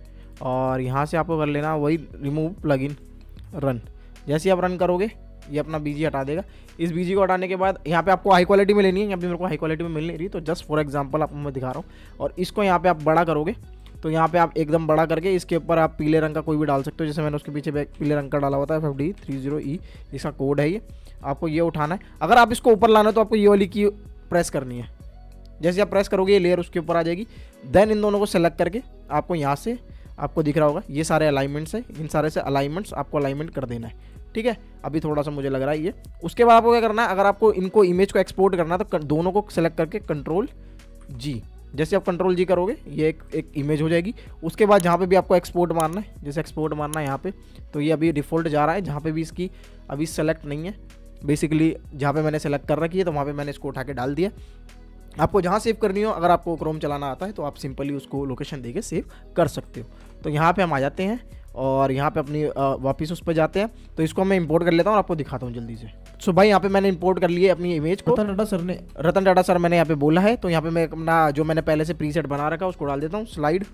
और यहाँ से आपको कर लेना वही रिमूव प्लगइन रन। जैसे आप रन करोगे ये अपना बीजी हटा देगा। इस बीजी को हटाने के बाद यहाँ पे आपको हाई क्वालिटी में लेनी है, यहाँ पे मेरे को हाई क्वालिटी में मिल नहीं रही, तो जस्ट फॉर एग्जांपल आपको मैं दिखा रहा हूँ। और इसको यहाँ पे आप बड़ा करोगे तो यहाँ पे आप एकदम बड़ा करके इसके ऊपर आप पीले रंग का कोई भी डाल सकते हो। जैसे मैंने उसके पीछे पीले रंग का डाला हुआ था, F F D three zero E इसका कोड है ये, आपको ये उठाना है। अगर आप इसको ऊपर लाना है तो आपको ये वाली की प्रेस करनी है। जैसे आप प्रेस करोगे ये लेयर उसके ऊपर आ जाएगी। देन इन दोनों को सेलेक्ट करके आपको यहाँ से आपको दिख रहा होगा ये सारे अलाइनमेंट्स है, इन सारे से अलाइनमेंट्स आपको अलाइनमेंट कर देना है, ठीक है। अभी थोड़ा सा मुझे लग रहा है ये। उसके बाद आपको क्या करना है, अगर आपको इनको इमेज को एक्सपोर्ट करना है तो दोनों को सेलेक्ट करके कंट्रोल जी, जैसे आप कंट्रोल जी करोगे ये एक एक इमेज हो जाएगी। उसके बाद जहाँ पे भी आपको एक्सपोर्ट मारना है, जैसे एक्सपोर्ट मारना है यहाँ पे, तो ये अभी डिफ़ॉल्ट जा रहा है, जहाँ पे भी इसकी अभी सेलेक्ट नहीं है। बेसिकली जहाँ पे मैंने सेलेक्ट कर रखी है तो वहाँ पे मैंने इसको उठा के डाल दिया। आपको जहाँ सेव करनी हो, अगर आपको क्रोम चलाना आता है तो आप सिंपली उसको लोकेशन देके सेव कर सकते हो। तो यहाँ पे हम आ जाते हैं और यहाँ पे अपनी वापस उस पर जाते हैं। तो इसको मैं इंपोर्ट कर लेता हूँ और आपको दिखाता हूँ जल्दी से। सो भाई यहाँ पे मैंने इंपोर्ट कर लिया अपनी इमेज को। रतन टाटा सर ने रतन टाटा सर मैंने यहाँ पे बोला है, तो यहाँ पे मैं अपना जो मैंने पहले से प्रीसेट बना रखा है उसको डाल देता हूँ। स्लाइड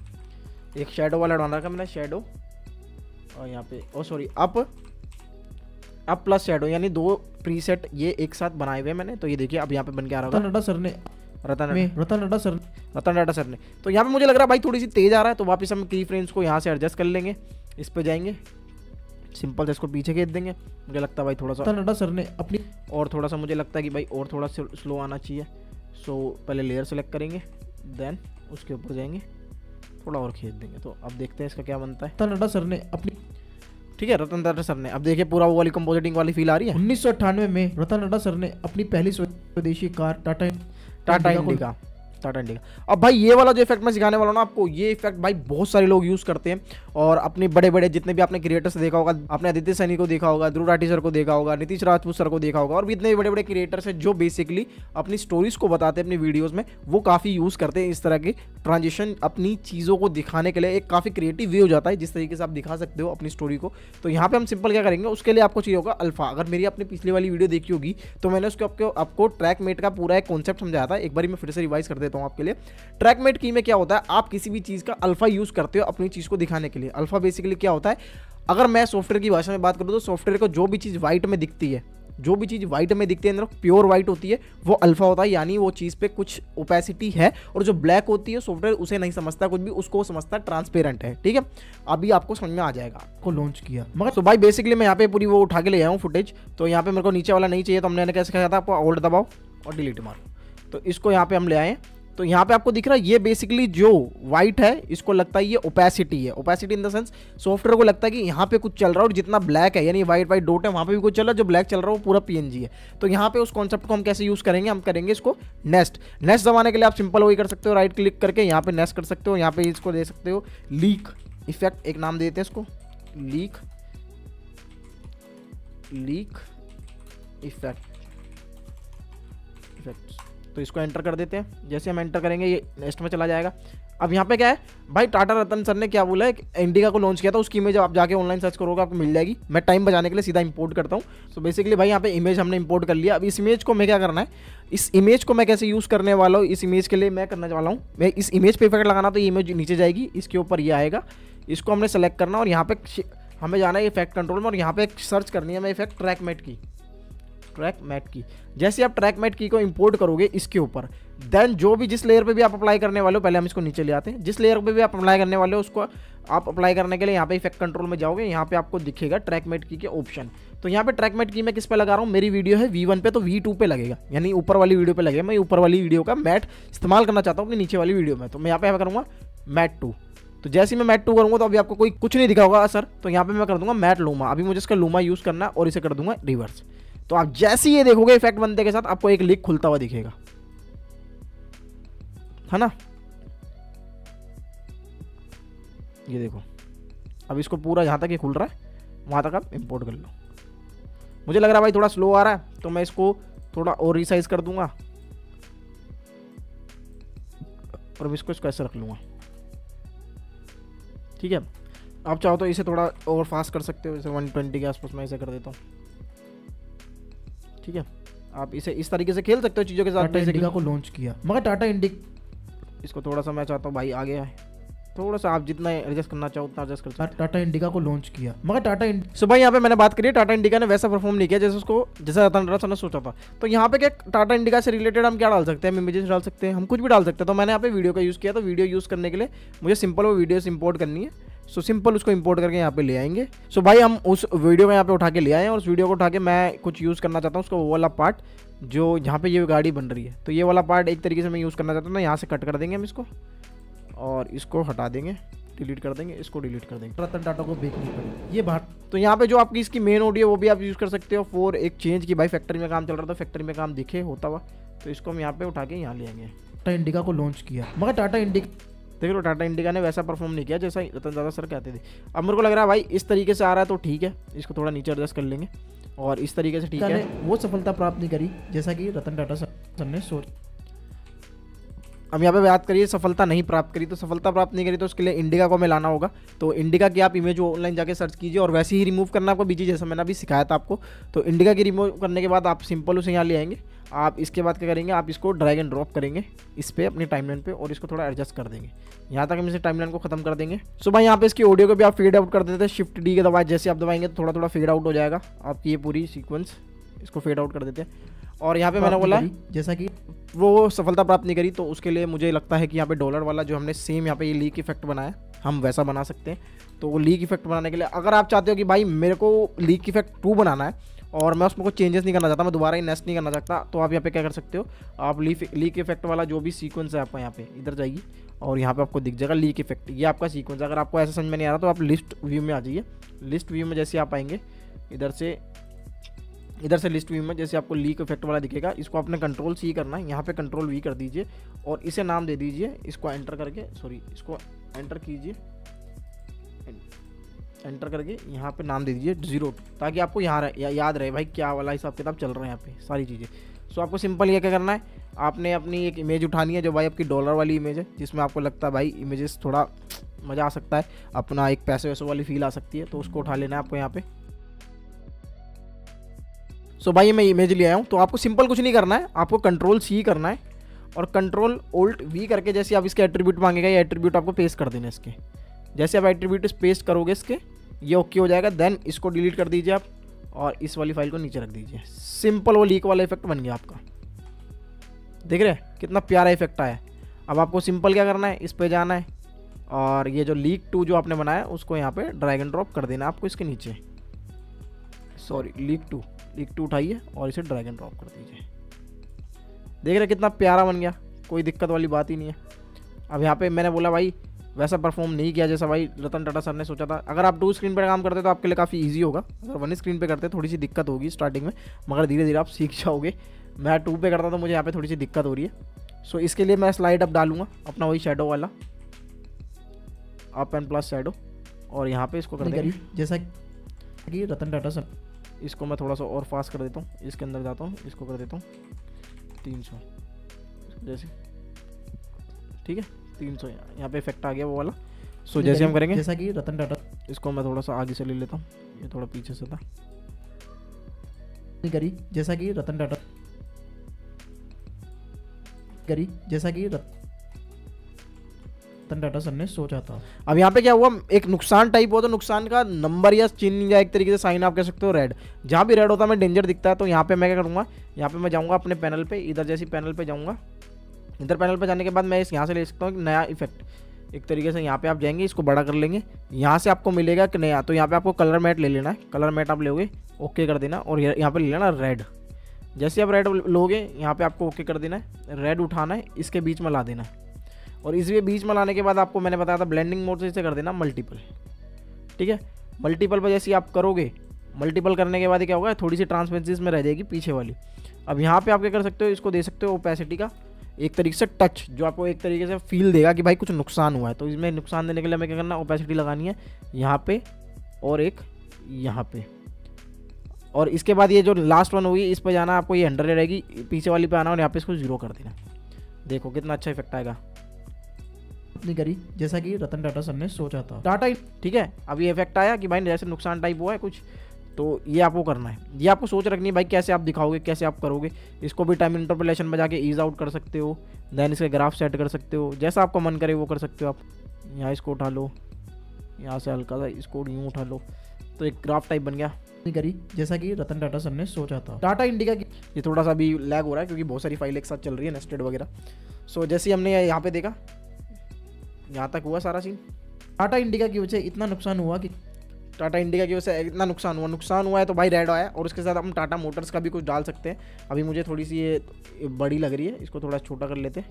एक शेडो वाला डाल रखा मैंने, शेडो, और यहाँ पे ओ सॉरी अप अब प्लस शेडो, यानी दो प्रीसेट ये एक साथ बनाए हुए मैंने। तो ये देखिए अब यहाँ पे बन के आ रहा रतन टाटा सर ने रतन में रतन टाटा सर रतन टाटा सर ने। तो यहाँ पे मुझे लग रहा है भाई थोड़ी सी तेज आ रहा है, तो वापस हम की फ्रेम्स को यहाँ से एडजस्ट कर लेंगे। इस पे जाएंगे, सिंपल से इसको पीछे खींच देंगे। मुझे लगता है भाई थोड़ा सा रतन टाटा सर ने अपनी और थोड़ा सा मुझे लगता है कि भाई और थोड़ा स्लो आना चाहिए। सो पहले लेयर सेलेक्ट करेंगे, देन उसके ऊपर जाएंगे, थोड़ा और खींच देंगे। तो अब देखते हैं इसका क्या बनता है। रतन टाटा सर ने अपनी ठीक है, रतन टाटा सर ने, अब देखिए पूरा वो वाली कंपोजिटिंग वाली फील आ रही है। उन्नीस सौ अट्ठानवे में रतन टाटा सर ने अपनी पहली स्वदेशी कार टाटा टाटा इंडिका टाटा इंडिका। अब भाई ये वाला जो इफेक्ट मैं सिखाने वाला हूँ ना आपको, ये इफेक्ट भाई बहुत सारे लोग यूज करते हैं और अपने बड़े बड़े जितने भी आपने क्रिएटर्स देखा होगा, आपने आदित्य सैनी को देखा होगा, ध्रुव राठी सर को देखा होगा, नीतीश राजपूत सर को देखा होगा, और भी इतने बड़े बड़े क्रिएटर्स हैं जो बेसिकली अपनी स्टोरीज को बताते हैं अपनी वीडियोज में, वो काफी यूज करते हैं इस तरह के ट्रांजिशन अपनी चीजों को दिखाने के लिए। एक काफी क्रिएटिव वे हो जाता है जिस तरीके से आप दिखा सकते हो अपनी स्टोरी को। तो यहाँ पे हम सिंपल क्या करेंगे, उसके लिए आपको चाहिए होगा अल्फा। अगर मेरी आपने पिछली वाली वीडियो देखी होगी तो मैंने उसके आपको आपको ट्रैक मेट का पूरा एक कॉन्सेप्ट समझाया था, एक बार मैं फिर से रिवाइज कर देता हूँ आपके लिए। ट्रैक मेट की में क्या होता है, आप किसी भी चीज का अल्फा यूज करते हो अपनी चीज को दिखाने के लिए। अल्फा बेसिकली क्या होता है, अगर मैं सॉफ्टवेयर की भाषा में बात करूं तो सॉफ्टवेयर को जो भी चीज व्हाइट में दिखती है, जो भी चीज व्हाइट में दिखती है अंदर प्योर व्हाइट होती है, वो अल्फा होता है। यानी वो चीज पे कुछ ओपेसिटी है, और जो ब्लैक होती है सॉफ्टवेयर उसे नहीं समझता कुछ भी, उसको समझता ट्रांसपेरेंट है। ठीक है, अभी आपको समझ में आ जाएगा। को लॉन्च किया मगर तो भाई बेसिकली मैं यहाँ पे पूरी वो उठा के ले आया हूँ फुटेज। तो यहाँ पे मेरे को नीचे वाला नहीं चाहिए, तो हमने कैसे कहा था, आपको होल्ड दबाओ और डिलीट मारो। तो इसको यहाँ पे हम ले आए। तो यहाँ पे आपको दिख रहा है ये बेसिकली जो व्हाइट है इसको लगता है ये ओपेसिटी है। Opacity in the sense software को लगता है कि यहाँ पे कुछ चल रहा है, और जितना ब्लैक है यानी व्हाइट व्हाइट डॉट है वहाँ पे भी कुछ चल रहा है, जो ब्लैक चल रहा है वो पूरा पीएनजी है। तो यहाँ पे उस कॉन्सेप्ट को हम कैसे यूज करेंगे, हम करेंगे इसको नेस्ट। नेस्ट दबाने के लिए आप सिंपल वही कर सकते हो, राइट क्लिक करके यहाँ पे नेस्ट कर सकते हो। यहाँ पे इसको दे सकते हो लीक इफेक्ट, एक नाम देते हैं इसको लीक लीक इफेक्ट इफेक्ट तो इसको एंटर कर देते हैं। जैसे हम एंटर करेंगे ये नेक्स्ट में चला जाएगा। अब यहाँ पे क्या है भाई, टाटा रतन सर ने क्या बोला है, इंडिका को लॉन्च किया था, उसकी इमेज आप जाके ऑनलाइन सर्च करोगे आपको मिल जाएगी। मैं टाइम बचाने के लिए सीधा इंपोर्ट करता हूँ। सो बेसिकली भाई यहाँ पे इमेज हमने इंपोर्ट कर लिया। अब इस इमेज को मैं क्या करना है, इस इमेज को मैं कैसे यूज़ करने वाला हूँ, इस इमेज के लिए मैं करने वाला हूँ, मैं इस इमेज पे इफेक्ट लगाना, तो ये इमेज नीचे जाएगी, इसके ऊपर ये आएगा, इसको हमने सेलेक्ट करना और यहाँ पे हमें जाना है इफेक्ट कंट्रोल में, और यहाँ पे सर्च करनी है मैं इफेक्ट ट्रैक मैट की ट्रैक मैट की। जैसे आप ट्रैक मैट की को इंपोर्ट करोगे इसके ऊपर, देन जो भी जिस लेयर पे भी आप अप्लाई करने वाले हो, पहले हम इसको नीचे ले आते हैं, जिस लेयर पे भी आप अप्लाई करने वाले हो उसको आप अप्लाई करने के लिए यहाँ पे इफेक्ट कंट्रोल में जाओगे, यहाँ पे आपको दिखेगा ट्रैक मैट की के ऑप्शन। तो यहाँ पे ट्रैक मैट की मैं किस पे लगा रहा हूँ, मेरी वीडियो है वी वन पे, तो वी टू पे लगेगा, यानी ऊपर वाली वीडियो पे लगेगा। मैं ऊपर वाली वीडियो का मैट इस्तेमाल करना चाहता हूँ अपनी नीचे वाली वीडियो में, तो मैं यहाँ पे करूँगा मैट टू। तो जैसे मैं मैट टू करूँगा तो अभी आपको कोई कुछ नहीं दिखा होगा सर, तो यहाँ पे मैं कर दूंगा मैट लूमा। अभी मुझे इसका लूमा यूज़ करना है और इसे कर दूंगा रिवर्स। तो आप जैसे ये देखोगे इफेक्ट बनते के साथ आपको एक लिंक खुलता हुआ दिखेगा, है ना। ये देखो अब इसको पूरा जहां तक ये खुल रहा है वहां तक आप इंपोर्ट कर लो। मुझे लग रहा है भाई थोड़ा स्लो आ रहा है, तो मैं इसको थोड़ा और रिसाइज कर दूंगा और इसको इसको ऐसे रख लूंगा। ठीक है, आप चाहो तो इसे थोड़ा और फास्ट कर सकते हो, जैसे वन ट्वेंटी के आसपास मैं इसे कर देता हूँ। ठीक है, आप इसे इस तरीके से खेल सकते हो चीज़ों के साथ। टाटा इंडिका को लॉन्च किया मगर टाटा इंडिका इसको थोड़ा सा मैं चाहता हूँ भाई आगे आए, थोड़ा सा आप जितना एडजस्ट करना चाहो उतना एडजस्ट कर सकते हो। टाटा इंडिका को लॉन्च किया मगर टाटा सो भाई यहाँ पे मैंने बात करी है, टाटा इंडिका ने वैसा परफॉर्म नहीं किया जैसे उसको जैसा रतन टाटा सर ने सोचा था। तो यहाँ पे क्या टाटा इंडिका से रिलेटेड हम क्या डाल सकते हैं, हम इमेजेस डाल सकते हैं, हम कुछ भी डाल सकते हैं। तो मैंने यहाँ पे वीडियो का यूज़ किया, तो वीडियो यूज़ करने के लिए मुझे सिंपल वो वीडियोस इंपोर्ट करनी है। सो so, सिंपल उसको इंपोर्ट करके यहाँ पे ले आएंगे। सो so, भाई हम उस वीडियो में यहाँ पे उठा के ले आए हैं, और उस वीडियो को उठा के मैं कुछ यूज़ करना चाहता हूँ उसको, वो वाला पार्ट जो यहाँ पे ये गाड़ी बन रही है, तो ये वाला पार्ट एक तरीके से मैं यूज़ करना चाहता हूँ ना। यहाँ से कट कर देंगे हम इसको और इसको हटा देंगे, डिलीट कर देंगे, इसको डिलीट कर देंगे। रतन टाटा को बेचनी पड़ी ये बात। तो यहाँ पे जो आपकी इसकी मेन ऑडियो वो भी आप यूज़ कर सकते हो फॉर एक चेंज की, भाई फैक्ट्री में काम चल रहा था, फैक्ट्री में काम दिखे होता हुआ, तो इसको हम यहाँ पे उठा के यहाँ ले आएंगे। टाटा इंडिका को लॉन्च किया मगर टाटा इंडिका देख लो टाटा इंडिका ने वैसा परफॉर्म नहीं किया जैसा रतन टाटा सर कहते थे। अब मेरे को लग रहा है भाई इस तरीके से आ रहा है तो ठीक है, इसको थोड़ा नीचे एडजस्ट कर लेंगे और इस तरीके से ठीक है। वो सफलता प्राप्त नहीं करी जैसा कि रतन टाटा सर ने सोच। अब यहाँ पे बात करिए सफलता नहीं प्राप्त करी, तो सफलता प्राप्त नहीं करी तो उसके लिए इंडिका को हमें लाना होगा। तो इंडिका की आप इमेज ऑनलाइन जाके सर्च कीजिए और वैसे ही रिमूव करना आपको बीजी, जैसा मैंने अभी सिखाया था आपको। तो इंडिका की रिमूव करने के बाद आप सिंपल उसे यहाँ ले आएंगे। आप इसके बाद क्या करेंगे, आप इसको ड्रैग एंड ड्रॉप करेंगे इस पे अपनी टाइमलाइन पे और इसको थोड़ा एडजस्ट कर देंगे, यहाँ तक हम इसे टाइमलाइन को खत्म कर देंगे। सो भाई यहाँ पे इसकी ऑडियो को भी आप फेड आउट कर देते हैं, शिफ्ट डी के दबाए जैसे आप दबाएंगे तो थोड़ा थोड़ा फेड आउट हो जाएगा आपकी ये पूरी सीक्वेंस, इसको फेड आउट कर देते हैं। और यहाँ पे मैंने बोला है जैसा कि वो सफलता प्राप्त नहीं करी, तो उसके लिए मुझे लगता है कि यहाँ पे डॉलर वाला जो हमने सेम यहाँ पे ये लीक इफेक्ट बनाया हम वैसा बना सकते हैं। तो वो लीक इफेक्ट बनाने के लिए अगर आप चाहते हो कि भाई मेरे को लीक इफेक्ट टू बनाना है और मैं उसमें कोई चेंजेस नहीं करना चाहता, मैं दोबारा ही नेस्ट नहीं करना चाहता, तो आप यहाँ पे क्या कर सकते हो, आप लीक लीक इफेक्ट वाला जो भी सीक्वेंस है आपका यहाँ पे इधर जाइए और यहाँ पे आपको दिख जाएगा लीक इफेक्ट, ये आपका सीक्वेंस है। अगर आपको ऐसा समझ में नहीं आ रहा तो आप लिस्ट व्यू में आ जाइए। लिस्ट व्यू में जैसे आप आएंगे इधर से इधर से लिस्ट व्यू में जैसे आपको लीक इफेक्ट वाला दिखेगा, इसको आपने कंट्रोल सी करना है, यहाँ पे कंट्रोल वी कर दीजिए और इसे नाम दे दीजिए, इसको एंटर करके सॉरी इसको एंटर कीजिए, एंटर करके यहाँ पे नाम दे दीजिए जीरो, ताकि आपको यहाँ रह, या, याद रहे भाई क्या वाला हिसाब किताब चल रहा है यहाँ पे सारी चीज़ें। सो आपको सिंपल ये क्या करना है, आपने अपनी एक इमेज उठानी है जो भाई आपकी डॉलर वाली इमेज है, जिसमें आपको लगता है भाई इमेजेस थोड़ा मज़ा आ सकता है, अपना एक पैसे वैसे वाली फील आ सकती है, तो उसको उठा लेना है आपको यहाँ पे। सो so, भाई मैं इमेज ले आया हूँ, तो आपको सिंपल कुछ नहीं करना है, आपको कंट्रोल सी करना है और कंट्रोल ओल्ट वी करके जैसे आप इसके एट्रीब्यूट मांगेगा ये एट्रीब्यूट आपको पेस्ट कर देना है इसके। जैसे आप एट्रीब्यूट पेस्ट करोगे इसके ये ओके हो जाएगा, देन इसको डिलीट कर दीजिए आप और इस वाली फाइल को नीचे रख दीजिए। सिंपल वो लीक वाला इफेक्ट बन गया आपका, देख रहे हैं कितना प्यारा इफेक्ट आया। अब आपको सिंपल क्या करना है, इस पे जाना है और ये जो लीक टू जो आपने बनाया उसको यहाँ पे ड्रैग एंड ड्रॉप कर देना आपको इसके नीचे, सॉरी लीक टू लीक टू उठाइए और इसे ड्रैग एंड ड्रॉप कर दीजिए। देख रहे कितना प्यारा बन गया, कोई दिक्कत वाली बात ही नहीं है। अब यहाँ पे मैंने बोला भाई वैसा परफॉर्म नहीं किया जैसा भाई रतन टाटा सर ने सोचा था। अगर आप टू स्क्रीन पर काम करते तो आपके लिए काफ़ी ईजी होगा, अगर वन स्क्रीन पे करते थोड़ी सी दिक्कत होगी स्टार्टिंग में, मगर धीरे धीरे आप सीख जाओगे। मैं टू पे करता तो मुझे यहाँ पे थोड़ी सी दिक्कत हो रही है। सो इसके लिए मैं स्लाइड अप डालूंगा अपना वही शेडो वाला, अप एंड प्लस शेडो, और यहाँ पे इसको कर देंगे जैसा कि रतन टाटा सर। इसको मैं थोड़ा सा और फास्ट कर देता हूँ, इसके अंदर जाता हूँ, इसको कर देता हूँ तीन सौ जैसे, ठीक है तीन सौ यहाँ पे इफेक्ट आ गया वो वाला। सो so, जैसे हम करेंगे जैसा कि रतन टाटा, इसको मैं थोड़ा सा आगे से ले लेता हूँ, ये थोड़ा पीछे से था करी जैसा कि रतन टाटा करी जैसा कि रतन टाटा सर ने सोचा था। अब यहाँ पे क्या हुआ, एक नुकसान टाइप हुआ, तो नुकसान का नंबर या चिन्ह या एक तरीके से साइन आप कह सकते हो रेड, जहाँ भी रेड होता है मैं डेंजर दिखता है। तो यहाँ पे मैं क्या करूँगा, यहाँ पे मैं जाऊँगा अपने पैनल पे, इधर जैसी पैनल पे जाऊँगा, इधर पैनल पे जाने के बाद मैं इस यहाँ से ले सकता हूँ नया इफेक्ट। एक तरीके से यहाँ पे आप जाएंगे, इसको बड़ा कर लेंगे, यहाँ से आपको मिलेगा कि नया, तो यहाँ पे आपको कलर मैट ले लेना है, कलर मैट आप लोगे ओके कर देना और यहाँ पे ले लेना रेड। जैसे आप रेड लोगे यहाँ पे आपको ओके कर देना है, रेड उठाना है, इसके बीच में ला देना है और इस बीच में लाने के बाद आपको मैंने बताया था ब्लेंडिंग मोड से इसे कर देना मल्टीपल, ठीक है। मल्टीपल पर जैसे आप करोगे, मल्टीपल करने के बाद क्या होगा, थोड़ी सी ट्रांसपेरेंसी इसमें रह जाएगी पीछे वाली। अब यहाँ पे आप क्या कर सकते हो, इसको दे सकते हो ओपेसिटी का एक तरीके से टच, जो आपको एक तरीके से फील देगा कि भाई कुछ नुकसान हुआ है। तो इसमें नुकसान देने के लिए हमें क्या करना, ओपेसिटी लगानी है यहाँ पे और एक यहाँ पे, और इसके बाद ये जो लास्ट वन होगी इस पर जाना, आपको ये हंड्रेड रहेगी, पीछे वाली पे आना और यहाँ पे इसको जीरो कर देना। देखो कितना अच्छा इफेक्ट आएगा, अपनी करी जैसा कि रतन टाटा सर ने सोचा था। टाटा, ठीक है। अब ये इफेक्ट आया कि भाई जैसे नुकसान टाइप हुआ है कुछ, तो ये आपको करना है, ये आपको सोच रखनी है भाई कैसे आप दिखाओगे, कैसे आप करोगे। इसको भी टाइम इंटरपोलेशन में जाके ईज आउट कर सकते हो, देन इसके ग्राफ सेट कर सकते हो, जैसा आपको मन करे वो कर सकते हो आप। यहाँ इसको उठा लो, यहाँ से हल्का सा इसको यूँ उठा लो, तो एक ग्राफ टाइप बन गया करी जैसा कि रतन टाटा सर ने सोचा था। टाटा इंडिका की ये थोड़ा सा भी लैग हो रहा है क्योंकि बहुत सारी फाइल एक साथ चल रही है नेस्टेड वगैरह। सो जैसे ही हमने यहाँ पे देखा, यहाँ तक हुआ सारा सीन। टाटा इंडिका की वजह से इतना नुकसान हुआ कि टाटा इंडिका की वजह से इतना नुकसान हुआ नुकसान हुआ है तो भाई रेड आया, और उसके साथ हम टाटा मोटर्स का भी कुछ डाल सकते हैं। अभी मुझे थोड़ी सी ये बड़ी लग रही है, इसको थोड़ा छोटा कर लेते हैं।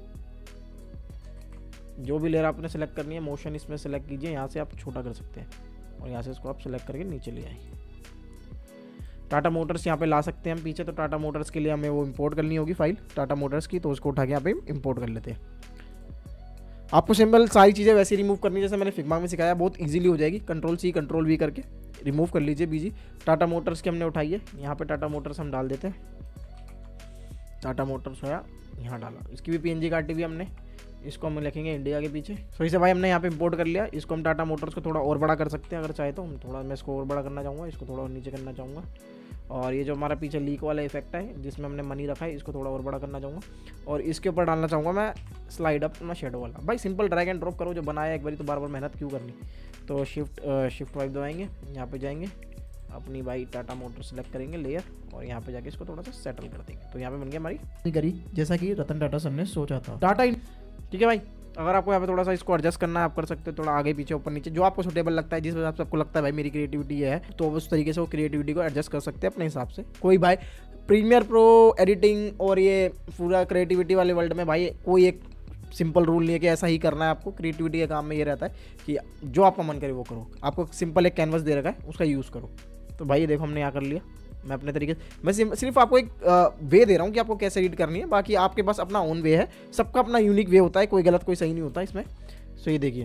जो भी लेयर आपने सेलेक्ट करनी है, मोशन इसमें सेलेक्ट कीजिए, यहाँ से आप छोटा कर सकते हैं और यहाँ से इसको आप सेलेक्ट करके नीचे ले आइए। टाटा मोटर्स यहाँ पे ला सकते हैं हम पीछे, तो टाटा मोटर्स के लिए हमें वो इंपोर्ट करनी होगी फाइल टाटा मोटर्स की, तो उसको उठा के यहाँ पे इंपोर्ट कर लेते हैं। आपको सिंपल सारी चीज़ें वैसे रिमूव करनी जैसे मैंने फिग्मा में सिखाया, बहुत इजीली हो जाएगी। कंट्रोल सी कंट्रोल वी करके रिमूव कर लीजिए बीजी। टाटा मोटर्स की हमने उठाई है, यहाँ पे टाटा मोटर्स हम डाल देते हैं। टाटा मोटर्स होया, यहाँ डाला, इसकी भी पीएनजी काटी हुई हमने, इसको हम लिखेंगे इंडिया के पीछे। तो इसे भाई हमने यहाँ पे इंपोर्ट कर लिया। इसको हम टाटा मोटर्स को थोड़ा और बड़ा कर सकते हैं अगर चाहे तो। हम थोड़ा मैं इसको और बड़ा करना चाहूँगा, इसको थोड़ा और नीचे करना चाहूँगा। और ये जो हमारा पीछे लीक वाला इफेक्ट है जिसमें हमने मनी रखा है, इसको थोड़ा और बड़ा करना चाहूँगा और इसके ऊपर डालना चाहूँगा मैं स्लाइड अप अपना शेडो वाला। भाई सिंपल ड्रैग एंड ड्रॉप करो, जो बनाया एक बारी तो बार बार मेहनत क्यों करनी। तो शिफ्ट शिफ्ट वाइप दबाएंगे, यहाँ पे जाएंगे, अपनी भाई टाटा मोटर सेलेक्ट करेंगे लेयर और यहाँ पे जाके इसको थोड़ा सा सेटल कर देंगे। तो यहाँ पे बन गया हमारी नहीं करी जैसा कि रतन टाटा सर ने सोचा था। टाटा इन- ठीक है भाई। अगर आपको यहाँ पे थोड़ा सा इसको एडजस्ट करना है आप कर सकते हो, थोड़ा आगे पीछे ऊपर नीचे जो आपको सूटेबल लगता है, जिस हिसाब से आपको लगता है भाई मेरी क्रिएटिविटी है, तो उस तरीके से वो क्रिएटिविटी को एडजस्ट कर सकते हैं अपने हिसाब से। कोई भाई प्रीमियर प्रो एडिटिंग और ये पूरा क्रिएटिविटी वाले वर्ल्ड में भाई कोई एक सिंपल रूल नहीं है कि ऐसा ही करना है आपको। क्रिएटिविटी के काम में ये रहता है कि जो आपका मन करे वो करो। आपको सिंपल एक कैनवस दे रखा है उसका यूज़ करो। तो भाई ये देखो हमने यहाँ कर लिया। मैं अपने तरीके से मैं सिर्फ आपको एक वे दे रहा हूँ कि आपको कैसे एडिट करनी है, बाकी आपके पास अपना ओन वे है। सबका अपना यूनिक वे होता है, कोई गलत कोई सही नहीं होता इसमें। सो ये देखिए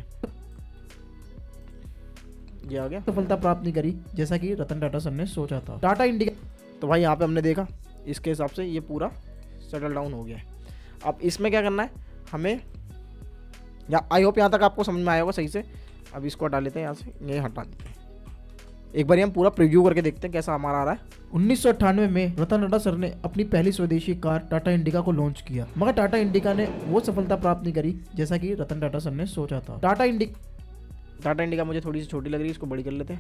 ये आ गया। सफलता प्राप्त नहीं करी जैसा कि रतन टाटा सर ने सोचा था। टाटा इंडिका तो भाई यहाँ पे हमने देखा इसके हिसाब से ये पूरा सेटल डाउन हो गया है। अब इसमें क्या करना है हमें, या आई होप यहाँ तक आपको समझ में आया होगा सही से। अब इसको हटा लेते हैं यहाँ से, ये हटा देते हैं। एक बार हम पूरा प्रीव्यू करके देखते हैं कैसा हमारा आ रहा है। उन्नीस सौ अट्ठानवे में रतन टाटा सर ने अपनी पहली स्वदेशी कार टाटा इंडिका को लॉन्च किया, मगर टाटा इंडिका ने वो सफलता प्राप्त नहीं करी जैसा कि रतन टाटा सर ने सोचा था। टाटा इंडिका टाटा इंडिका मुझे थोड़ी सी छोटी लग रही है, इसको बड़ी कर लेते हैं।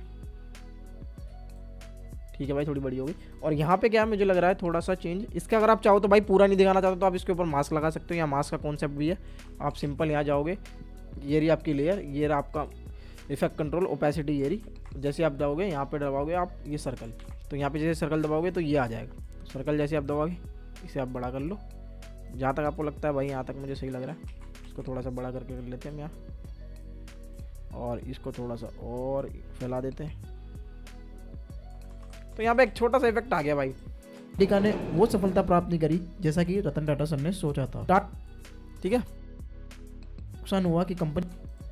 ठीक है भाई, थोड़ी बड़ी होगी। और यहाँ पे क्या है मुझे लग रहा है थोड़ा सा चेंज। इसका अगर आप चाहो तो भाई पूरा नहीं दिखाना चाहते तो आप इसके ऊपर मास्क लगा सकते हो। यहाँ मास्क का कॉन्सेप्ट भी है। आप सिंपल यहाँ जाओगे, ये रही आपकी लेयर, ये रहा आपका इफेक्ट कंट्रोल ओपेसिटी, ये रही। जैसे आप दबाओगे यहाँ पे दबाओगे आप ये सर्कल, तो यहाँ पे जैसे सर्कल दबाओगे तो ये आ जाएगा। सर्कल जैसे आप दबाओगे इसे आप बड़ा कर लो जहाँ तक आपको लगता है भाई, यहाँ तक मुझे सही लग रहा है। इसको थोड़ा सा बड़ा करके कर लेते हैं हम यहाँ, और इसको थोड़ा सा और फैला देते हैं। तो यहाँ पे एक छोटा सा इफेक्ट आ गया भाई। इंडिका ने वो सफलता प्राप्त नहीं करी जैसा कि रतन टाटा सर ने सोचा था। टा- ठीक है, नुकसान हुआ कि कंपनी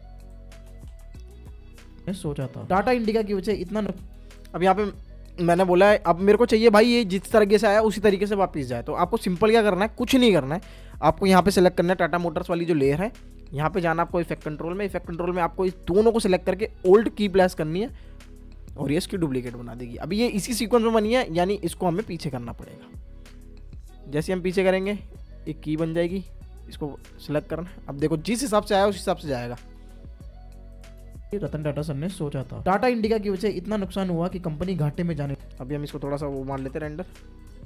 ने सोचा था। टाटा इंडिका की वजह इतना नुक... अब यहाँ पे मैंने बोला है अब मेरे को चाहिए भाई ये जिस तरीके से आया उसी तरीके से वापस जाए। तो आपको सिंपल क्या करना है, कुछ नहीं करना है। आपको यहाँ पे सेलेक्ट करना है टाटा मोटर्स वाली जो लेयर है, यहाँ पे जाना आपको इफेक्ट कंट्रोल में। इफेक्ट कंट्रोल में आपको इस दोनों को सिलेक्ट करके ओल्ड की प्रेस करनी है और ये इसकी डुप्लीकेट बना देगी। अभी ये इसी सीक्वेंस में बनी है, यानी इसको हमें पीछे करना पड़ेगा। जैसे हम पीछे करेंगे एक की बन जाएगी, इसको सिलेक्ट करना। अब देखो जिस हिसाब से आया उस हिसाब से जाएगा। रतन टाटा सर ने सोचा था। टाटा इंडिका की वजह इतना नुकसान हुआ कि कंपनी घाटे में जाने। अभी हम इसको थोड़ा सा वो मान लेते हैं रेंडर।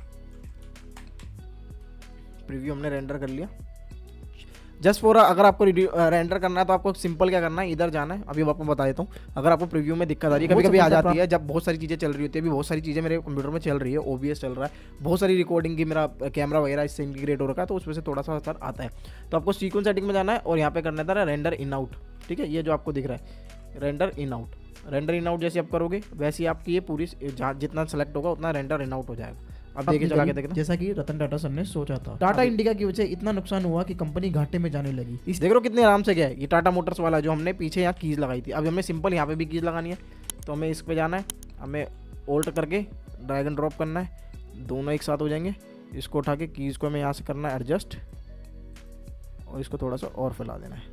प्रीव्यू हमने रेंडर कर लिया जस्ट फॉर। अगर आपको रेंडर करना है तो आपको सिंपल क्या करना है, इधर जाना है। अभी आपको बता देता हूँ, अगर आपको प्रीव्यू में दिक्कत आ रही है, कभी कभी आ जाती है जब बहुत सारी चीज़ें चल रही होती है। अभी बहुत सारी चीज़ें मेरे कंप्यूटर में चल रही है, ओबीएस चल रहा है, बहुत सारी रिकॉर्डिंग की मेरा कैमरा वगैरह इससे इंटीग्रेट हो रखा है, तो उसमें से थोड़ा सा असर आता है। तो आपको सीक्वेंस सेटिंग में जाना है और यहाँ पे करना था रेंडर इन आउट। ठीक है, ये जो आपको दिख रहा है render in out. Render in out जैसे आप करोगे वैसे ही आपकी ये पूरी जितना सेलेक्ट होगा उतना रेंडर इन आउट हो जाएगा। अब देखिए चला के देखना, जैसा कि रतन टाटा सर ने सोचा था। टाटा इंडिका की वजह इतना नुकसान हुआ कि कंपनी घाटे में जाने लगी। इस देख रहे हो कितने आराम से गया है। ये टाटा मोटर्स वाला जो हमने पीछे यहाँ कीज लगाई थी, अब हमें सिंपल यहाँ पे भी कीज लगानी है। तो हमें इस पे जाना है, हमें ओल्ट करके ड्रैग एंड ड्रॉप करना है, दोनों एक साथ हो जाएंगे। इसको उठा के कीज को हमें यहाँ से करना है एडजस्ट और इसको थोड़ा सा और फैला देना है।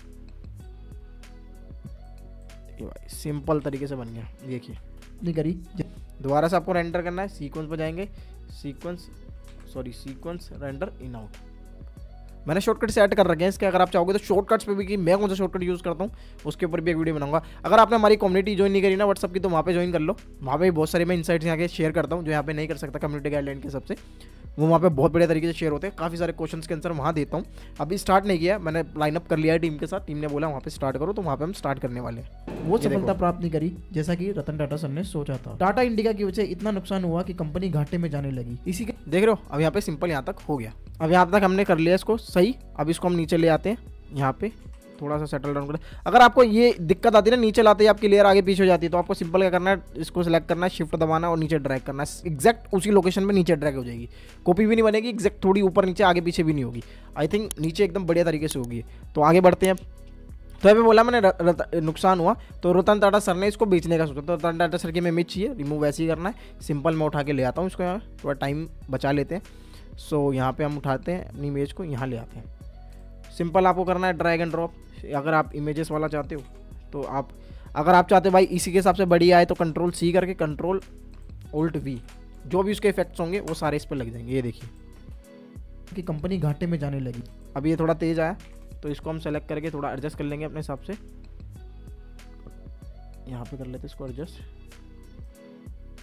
ये भाई सिंपल तरीके से बन गया। देखिए नहीं करी। दोबारा से आपको रेंडर करना है, सीक्वेंस पर जाएंगे, sequence sorry sequence render in out. मैंने शॉर्टकट सेट कर रखे हैं इसके, अगर आप चाहोगे तो शॉर्टकट्स पे भी कि मैं कौन सा शॉर्टकट यूज़ करता हूँ उसके ऊपर भी एक वीडियो बनाऊंगा। अगर आपने हमारी कम्युनिटी ज्वाइन नहीं करी ना व्हाट्सअप की, तो वहाँ पे ज्वाइन कर लो। वहाँ पे बहुत सारे मैं इनसाइट्स यहाँ के शेयर करता हूँ जो यहाँ पे नहीं कर सकता कम्युनिटी गाइडलाइन के सबसे, वो वहाँ पे बहुत बढ़िया तरीके से शेयर होते हैं। काफ़ी सारे क्वेश्चंस के आंसर वहाँ देता हूँ। अभी स्टार्ट नहीं किया, मैंने लाइनअप कर लिया है टीम के साथ। टीम ने बोला वहाँ पे स्टार्ट करो, तो वहाँ पे हम स्टार्ट करने वाले हैं। वो सफलता प्राप्त नहीं करी जैसा कि रतन टाटा सर ने सोचा था। टाटा इंडिका की वजह इतना नुकसान हुआ कि कंपनी घाटे में जाने लगी। इसी के देख रहे हो अब यहाँ पे सिंपल यहाँ तक हो गया। अब यहाँ तक हमने कर लिया इसको सही। अब इसको हम नीचे ले आते हैं, यहाँ पे थोड़ा सा सेटल डाउन करें। अगर आपको ये दिक्कत आती है ना नीचे लाते ही आपकी लेयर आगे पीछे हो जाती है, तो आपको सिंपल क्या करना है, इसको सिलेक्ट करना है, शिफ्ट दबाना और नीचे ड्रैग करना है। एग्जैक्ट उसी लोकेशन पे नीचे ड्रैग हो जाएगी, कॉपी भी नहीं बनेगी, एग्जैक्ट थोड़ी ऊपर नीचे आगे पीछे भी नहीं होगी। आई थिंक नीचे एकदम बढ़िया तरीके से होगी। तो आगे बढ़ते हैं। तो अभी बोला मैंने र, र, नुकसान हुआ, तो रतन टाटा सर ने इसको बेचने का सोचा। तो रतन टाटा सर की मैं इमेज चाहिए, रिमूव ऐसे ही करना है। सिंपल मैं उठा के ले आता हूँ इसको, यहाँ थोड़ा टाइम बचा लेते हैं। सो यहाँ पे हम उठाते हैं अपनी इमेज को, यहाँ ले आते हैं। सिंपल आपको करना है ड्रैग एंड ड्रॉप। अगर आप इमेजेस वाला चाहते हो तो आप, अगर आप चाहते हो भाई इसी के हिसाब से बड़ी आए, तो कंट्रोल सी करके कंट्रोल ओल्ट वी, जो भी उसके इफेक्ट्स होंगे वो सारे इस पर लग जाएंगे। ये देखिए कि कंपनी घाटे में जाने लगी। अब ये थोड़ा तेज आया, तो इसको हम सेलेक्ट करके थोड़ा एडजस्ट कर लेंगे अपने हिसाब से। यहाँ पे कर लेते इसको एडजस्ट।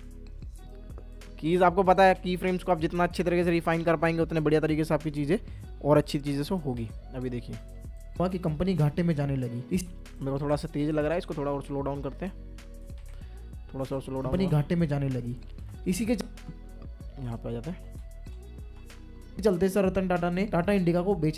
कीज़ आपको पता है, की फ्रेम्स को आप जितना अच्छे तरीके से रिफाइन कर पाएंगे उतने बढ़िया तरीके से आपकी चीज़ें और अच्छी चीज़ें से होगी। अभी देखिए वहाँ की कंपनी घाटे में जाने लगी। इस मेरे को थोड़ा सा तेज़ लग रहा है, इसको थोड़ा और स्लो डाउन करते हैं, थोड़ा सा और स्लो डाउन। कंपनी घाटे में जाने लगी। इसी के यहाँ पे आ जाते हैं। चलते सर रतन टाटा ने टाटा इंडिका को बेच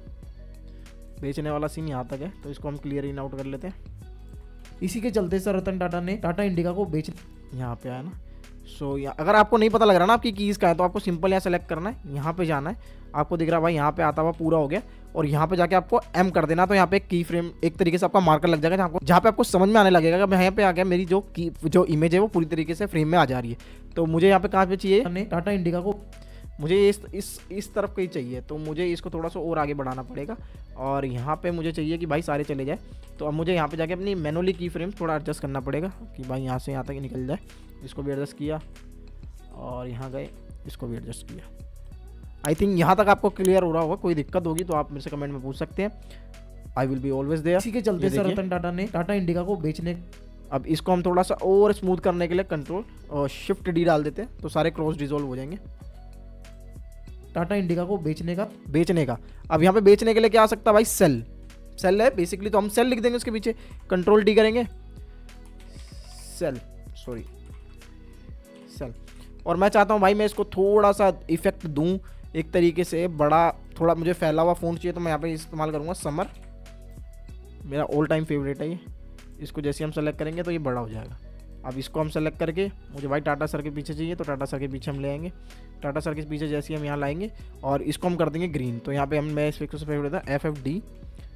बेचने वाला सीन यहाँ तक है, तो इसको हम क्लियर इन आउट कर लेते हैं। इसी के चलते सर रतन टाटा ने टाटा इंडिका को बेच यहाँ पे आया ना। सो so, अगर आपको नहीं पता लग रहा ना आपकी कीज़ का है, तो आपको सिंपल यहाँ सेलेक्ट करना है, यहाँ पे जाना है, आपको दिख रहा भाई यहाँ पे आता हुआ पूरा हो गया, और यहाँ पे जाके आपको एम कर देना। तो यहाँ पे एक की फ्रेम एक तरीके से आपका मार्कर लग जाएगा, जहाँ को जहाँ पे आपको समझ में आने लगेगा कि यहाँ पे आ गया मेरी जो की जो इमेज है वो पूरी तरीके से फ्रेम में आ जा रही है। तो मुझे यहाँ पे कहाँ पे चाहिए, टाटा इंडिका को मुझे इस इस इस तरफ का ही चाहिए, तो मुझे इसको थोड़ा सा और आगे बढ़ाना पड़ेगा, और यहाँ पे मुझे चाहिए कि भाई सारे चले जाए। तो अब मुझे यहाँ पे जाके अपनी मैनुअली की फ्रेम थोड़ा एडजस्ट करना पड़ेगा कि भाई यहाँ से यहाँ तक निकल जाए। इसको भी एडजस्ट किया और यहाँ गए, इसको भी एडजस्ट किया। आई थिंक यहाँ तक आपको क्लियर हो रहा होगा। कोई दिक्कत होगी तो आप मेरे से कमेंट में पूछ सकते हैं, I will be always there. इसी के चलते सर रतन टाटा ने टाटा इंडिका को बेचने, अब इसको हम थोड़ा सा और स्मूथ करने के लिए कंट्रोल और शिफ्ट डी डाल देते हैं, तो सारे क्रॉस डिजोल्व हो जाएंगे। टाटा इंडिका को बेचने का बेचने का अब यहाँ पे बेचने के लिए क्या आ सकता है भाई, सेल सेल है बेसिकली, तो हम सेल लिख देंगे उसके पीछे, कंट्रोल डी करेंगे, सेल सॉरी सेल। और मैं चाहता हूँ भाई मैं इसको थोड़ा सा इफेक्ट दूँ एक तरीके से बड़ा, थोड़ा मुझे फैला हुआ फ़ॉन्ट चाहिए, तो मैं यहाँ पे इस्तेमाल करूँगा समर, मेरा ऑल टाइम फेवरेट है ये। इसको जैसे हम सेलेक्ट करेंगे तो ये बड़ा हो जाएगा। अब इसको हम सेलेक्ट करके मुझे भाई टाटा सर के पीछे चाहिए, तो टाटा सर के पीछे हम ले आएंगे। टाटा सर के पीछे जैसे हम यहाँ लाएंगे और इसको हम कर देंगे ग्रीन। तो यहाँ पे हम मैं इस पिक्चर से फेवरेट था F F D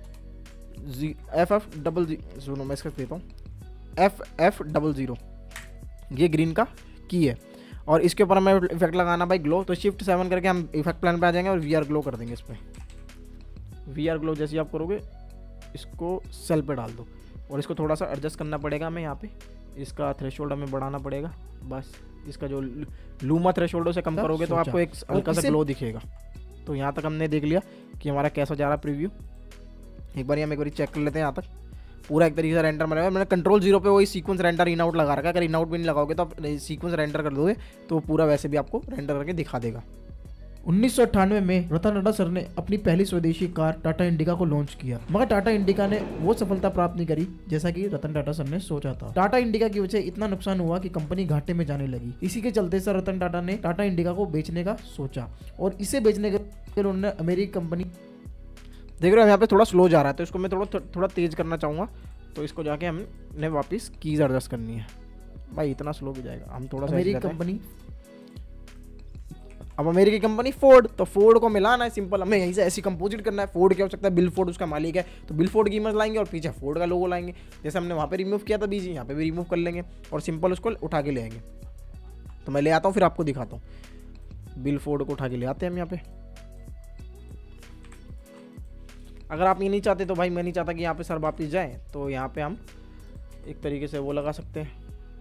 G F F double G सुनो मैं इसका देता हूँ एफ एफ डबल ज़ीरो, ये ग्रीन का की है। और इसके ऊपर हमें इफेक्ट लगाना भाई ग्लो, तो शिफ्ट सेवन करके हम इफेक्ट प्लान पे आ जाएंगे और वी आर ग्लो कर देंगे इस पर। वी आर ग्लो जैसे आप करोगे इसको सेल पे डाल दो, और इसको थोड़ा सा एडजस्ट करना पड़ेगा हमें। यहाँ पे इसका थ्रेशोल्ड हमें बढ़ाना पड़ेगा, बस इसका जो लूमा थ्रेशोल्ड से कम करोगे तो आपको एक हल्का सा ग्लो दिखेगा। तो यहाँ तक हमने देख लिया कि हमारा कैसा जा रहा है प्रीव्यू। एक बार हम एक बार चेक कर लेते हैं, यहाँ तक पूरा एक तरीके से रेंडर में रहेगा। मैंने कंट्रोल जीरो पे वही सीक्वेंस रेंडर इन आउट लगा रखा है, अगर इन आउट भी नहीं लगाओगे तो आप सीक्वेंस रेंडर कर दोगे तो पूरा वैसे भी आपको रेंडर करके दिखा देगा। उन्नीस सौ अट्ठानवे में रतन टाटा सर ने अपनी पहली स्वदेशी कार टाटा इंडिका को लॉन्च किया, मगर टाटा इंडिका ने वो सफलता प्राप्त नहीं करी जैसा कि रतन टाटा सर ने सोचा था। टाटा इंडिका की वजह से इतना नुकसान हुआ कि कंपनी घाटे में जाने लगी। इसी के चलते सर रतन टाटा ने टाटा इंडिका को बेचने का सोचा, और इसे बेचने के लिए उन्होंने अमेरिकी कंपनी, देख रहे हो यहाँ पे थोड़ा स्लो जा रहा है, तो इसको मैं थोड़ा थोड़ा तेज करना चाहूँगा। तो इसको जाके हमने वापस कीज एडजस्ट करनी है। भाई इतना स्लो भी जाएगा, हम थोड़ा सा अमेरिकी कंपनी। अब अमेरिकी कंपनी फोर्ड, तो फोर्ड को मिलाना है सिंपल, हमें यहीं से ऐसी कंपोजिट करना है। फोर्ड क्या हो सकता है, बिल फोर्ड उसका मालिक है, तो बिल फोर्ड की इमेज लाएंगे और पीछे फोर्ड का लोगो लाएंगे। जैसे हमने वहाँ पे रिमूव किया था बीजी, यहाँ पे भी रिमूव कर लेंगे और सिंपल उसको उठा के ले आएंगे। तो मैं ले आता हूँ फिर आपको दिखाता हूँ। बिल फोर्ड को उठा के ले आते हैं हम यहाँ पे। अगर आप ये नहीं चाहते तो भाई मैं नहीं चाहता कि यहाँ पे सर वापिस जाए, तो यहाँ पे हम एक तरीके से वो लगा सकते हैं,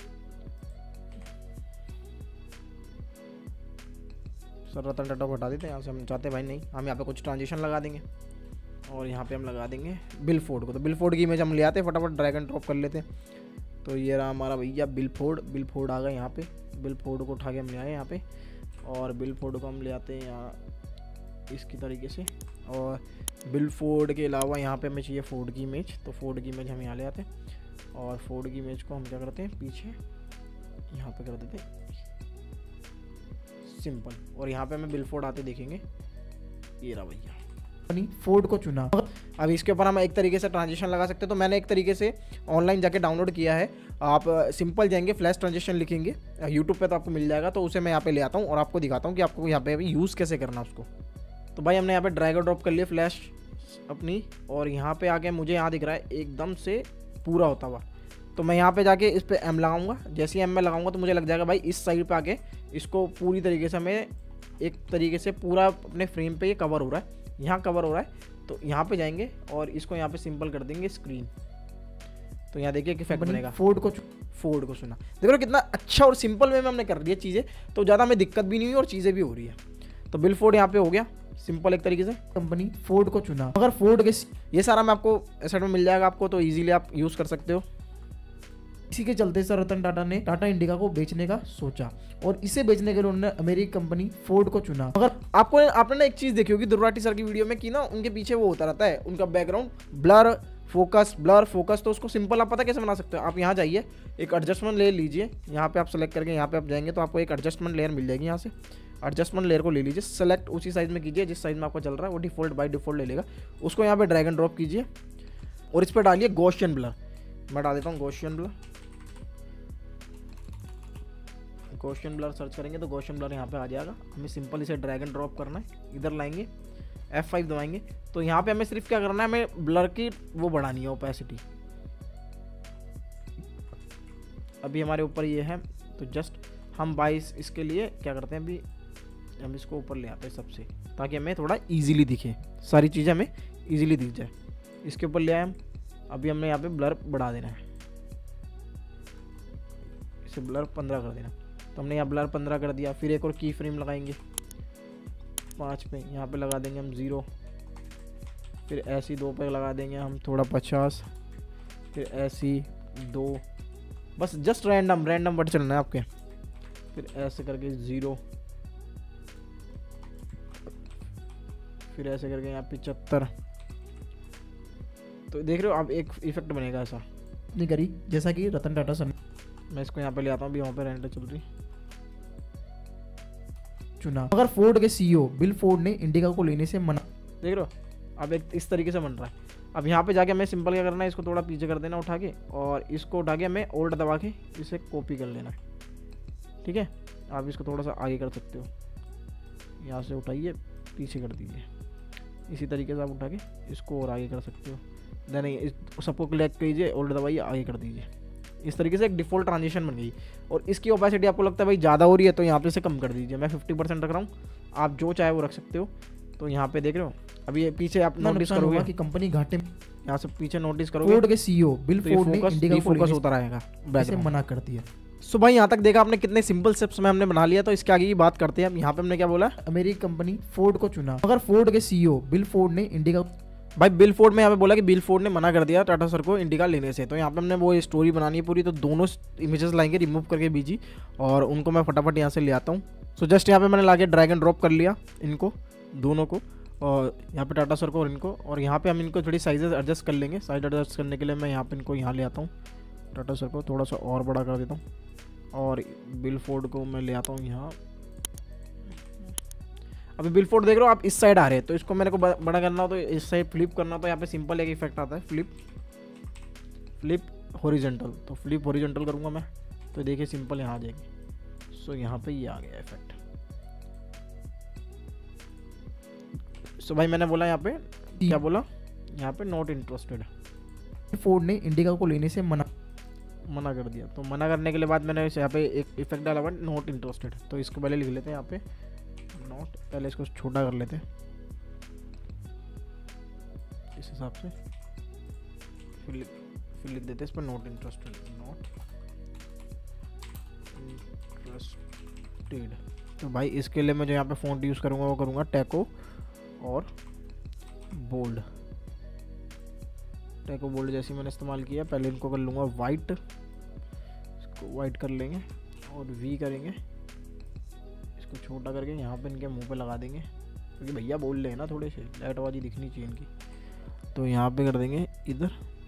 सर रतन टाटा को हटा देते हैं यहाँ से। हम चाहते हैं भाई नहीं, हम यहाँ पे कुछ ट्रांजिशन लगा देंगे और यहाँ पे हम लगा देंगे बिल फोर्ड को। तो बिल फोर्ड की इमेज हम ले आते हैं, फटाफट ड्रैग एंड ड्रॉप कर लेते हैं। तो ये रहा हमारा भैया बिल फोर्ड। बिल फोर्ड आ गया यहाँ पे, बिल फोर्ड को उठा के हम ले आए यहाँ पे, और बिल फोर्ड को हम ले आते हैं यहाँ इसकी तरीके से। और बिल फोर्ड के अलावा यहाँ पे हमें चाहिए फोर्ड की इमेज, तो फोर्ड की इमेज हम यहाँ ले आते हैं और फोर्ड की इमेज को हम क्या करते हैं पीछे यहाँ पे कर देते हैं सिंपल, और यहाँ पे हमें बिल फोर्ड आते देखेंगे। ये रहा भैया फोर्ड को चुना। अब इसके ऊपर हम एक तरीके से ट्रांजिशन लगा सकते हैं। तो मैंने एक तरीके से ऑनलाइन जाके डाउनलोड किया है। आप सिंपल जाएंगे फ्लैश ट्रांजिशन लिखेंगे यूट्यूब पे तो आपको मिल जाएगा, तो उसे मैं यहाँ पे ले आता हूँ और आपको दिखाता हूँ कि आपको यहाँ पे यूज़ कैसे करना उसको। तो भाई हमने यहाँ पे ड्रैग और ड्रॉप कर लिया फ्लैश अपनी, और यहाँ पे आके मुझे यहाँ दिख रहा है एकदम से पूरा होता हुआ। तो मैं यहाँ पे जाके इस पे एम लगाऊंगा। जैसे ही एम में लगाऊंगा तो मुझे लग जाएगा भाई इस साइड पे आके इसको पूरी तरीके से हमें एक तरीके से पूरा अपने फ्रेम पे ये कवर हो रहा है, यहाँ कवर हो रहा है। तो यहाँ पे जाएंगे और इसको यहाँ पे सिंपल कर देंगे स्क्रीन। तो यहाँ देखिए इफेक्ट बनेगा। फोर्ड को फोर्ड को सुना, देखो कितना अच्छा और सिंपल वे में हमने कर दिया चीज़ें, तो ज़्यादा हमें दिक्कत भी नहीं हुई और चीज़ें भी हो रही है। तो बिल फोर्ड यहाँ पे हो गया सिंपल एक तरीके से। कंपनी फोर्ड को चुना, अगर फोर्ड के ये सारा मैं आपको एसेट में मिल जाएगा आपको, तो इजीली आप यूज़ कर सकते हो। इसी के चलते सर रतन टाटा ने टाटा इंडिका को बेचने का सोचा और इसे बेचने के लिए उन्होंने अमेरिकी कंपनी फोर्ड को चुना। अगर आपको आपने ना एक चीज देखी होगी दुर्राटी सर की वीडियो में कि ना उनके पीछे वो होता रहता है उनका background blur focus blur focus, तो उसको सिंपल आप पता कैसे बना सकते हो। आप यहाँ जाइए, एक एडजस्टमेंट लेयर लीजिए, यहाँ पे आप सेलेक्ट करके यहाँ पे आप जाएंगे तो आपको एक एडजस्टमेंट लेयर मिल जाएगी। यहाँ से एडजस्टमेंट लेयर को ले लीजिए, सेलेक्ट उसी साइज में कीजिए जिस साइज में आपको चल रहा है, वो डिफॉल्ट बाय डिफॉल्ट ले लेगा। उसको यहाँ पे ड्रैग एंड ड्रॉप कीजिए और इस पर डालिए गॉसियन ब्लर। मैं डाल देता हूँ Gaussian blur. Gaussian blur search करेंगे तो गॉसियन ब्लर यहाँ पे आ जाएगा। हमें सिंपल इसे ड्रैग एंड ड्रॉप करना है, इधर लाएंगे, एफ फाइव दबाएंगे तो यहाँ पे हमें सिर्फ क्या करना है, हमें ब्लर की वो बढ़ानी है ओपेसिटी। अभी हमारे ऊपर ये है तो जस्ट हम बाईस इसके लिए क्या करते हैं, अभी हम इसको ऊपर ले आते हैं सबसे, ताकि हमें थोड़ा इजीली दिखे, सारी चीज़ें हमें इजीली दिख जाए। इसके ऊपर ले आए हम। अभी हमने यहाँ पे ब्लर बढ़ा देना है, इसे ब्लर पंद्रह कर देना। तो हमने यहाँ ब्लर पंद्रह कर दिया। फिर एक और की फ्रेम लगाएंगे पाँच पे, यहाँ पे लगा देंगे हम ज़ीरो। फिर ऐसी दो पे लगा देंगे हम थोड़ा पचास। फिर ऐसी दो, बस जस्ट रैंडम रैंडम वर्ड चलना है आपके। फिर ऐसे करके ज़ीरो, फिर ऐसे करके यहाँ पिचहत्तर। तो देख रहे हो आप एक इफेक्ट बनेगा ऐसा नहीं करी जैसा कि रतन टाटा सर मैं इसको यहाँ पे ले आता हूँ। अभी वहाँ पे रेंडर चल रही चुना। मगर फोर्ड के सीईओ बिल फोर्ड ने इंडिका को लेने से मना। देख रहे हो अब एक इस तरीके से बन रहा है। अब यहाँ पे जाके हमें सिंपल क्या करना है, इसको थोड़ा पीछे कर देना उठा के, और इसको उठा के हमें ओल्ड दबा के इसे कॉपी कर लेना है। ठीक है, आप इसको थोड़ा सा आगे कर सकते हो, यहाँ से उठाइए पीछे कर दीजिए। इसी तरीके से आप उठा के इसको और आगे कर सकते हो। नहीं इस सबको क्लिक कीजिए, ओल्ड दबाइए, आगे कर दीजिए। इस तरीके से एक डिफ़ॉल्ट ट्रांजिशन बन गई। और इसकी ओपेसिटी आपको लगता है भाई ज़्यादा हो रही है तो यहाँ पे से कम कर दीजिए। मैं फिफ्टी परसेंट रख रहा हूँ, आप जो चाहे वो रख सकते हो। तो यहाँ पे देख रहे हो अभी ये पीछे आप नोटिस करोगे कि कंपनी घाटे में, यहाँ से पीछे नोटिस करोगे फोर्ड के सीईओ बिल फोर्ड ने इंडिका को फोकस होता रहेगा, वैसे मना कर दिया। सो भाई यहाँ तक देखा आपने कितने सिंपल स्टेप्स में हमने बना लिया। तो इसके आगे की बात करते हैं। अब यहाँ पे हमने क्या बोला, अमेरिकी कंपनी फोर्ड को चुना। मगर फोर्ड के सीईओ बिल फोर्ड ने इंडिका, भाई बिल फोर्ड में यहाँ पे बोला कि बिल फोर्ड ने मना कर दिया टाटा सर को इंडिका लेने से। तो यहाँ पे हमने वो स्टोरी बनानी है पूरी। तो दोनों इमेजेस लाएंगे रिमूव करके बीजी, और उनको मैं फटाफट यहाँ से ले आता हूँ। सो जस्ट यहाँ पे मैंने लाके ड्रैग एंड ड्रॉप कर लिया इनको दोनों को, और यहाँ पे टाटा सर को और इनको। और यहाँ पे हम इनको थोड़ी साइजेस एडजस्ट कर लेंगे। साइज एडजस्ट करने के लिए मैं यहाँ पे इनको यहाँ ले आता हूँ। टाटा सर को थोड़ा सा और बड़ा कर देता हूँ, और बिल फोर्ड को मैं ले आता हूँ यहाँ। अभी बिल फोर्ड देख रहे हो आप इस साइड आ रहे हैं, तो इसको मेरे को बड़ा करना हो तो इस साइड फ्लिप करना, तो यहाँ पे सिंपल एक इफेक्ट आता है फ्लिप फ्लिप हॉरिजॉन्टल। तो फ्लिप हॉरिजॉन्टल करूँगा मैं, तो देखिए सिंपल यहाँ आ जाएगी। सो यहाँ पे ये आ गया इफेक्ट। सो भाई मैंने बोला यहाँ पे क्या बोला, यहाँ पे नॉट इंटरेस्टेड। फोर्ड ने इंडिका को लेने से मना मना कर दिया। तो मना करने के लिए बाद मैंने यहाँ पे एक इफेक्ट डाला हुआ नॉट इंटरेस्टेड। तो इसको पहले लिख लेते हैं यहाँ पे नॉट, पहले इसको छोटा कर लेते हैं इस हिसाब से। फिर लिख फिर लिख देते हैं इस पर नॉट इंटरेस्टेड, नॉट इंटरेस्टेड। तो भाई इसके लिए मैं जो यहाँ पे फ़ॉन्ट यूज़ करूँगा वो करूँगा टैको और बोल्ड। टैको बोल्ड जैसे मैंने इस्तेमाल किया। पहले इनको कर लूँगा वाइट, इसको वाइट कर लेंगे और वी करेंगे, इसको छोटा करके यहाँ पे इनके मुंह पे लगा देंगे, क्योंकि भैया बोल रहे हैं ना थोड़े से लाइटबाजी दिखनी चाहिए इनकी। तो यहाँ पे कर देंगे इधर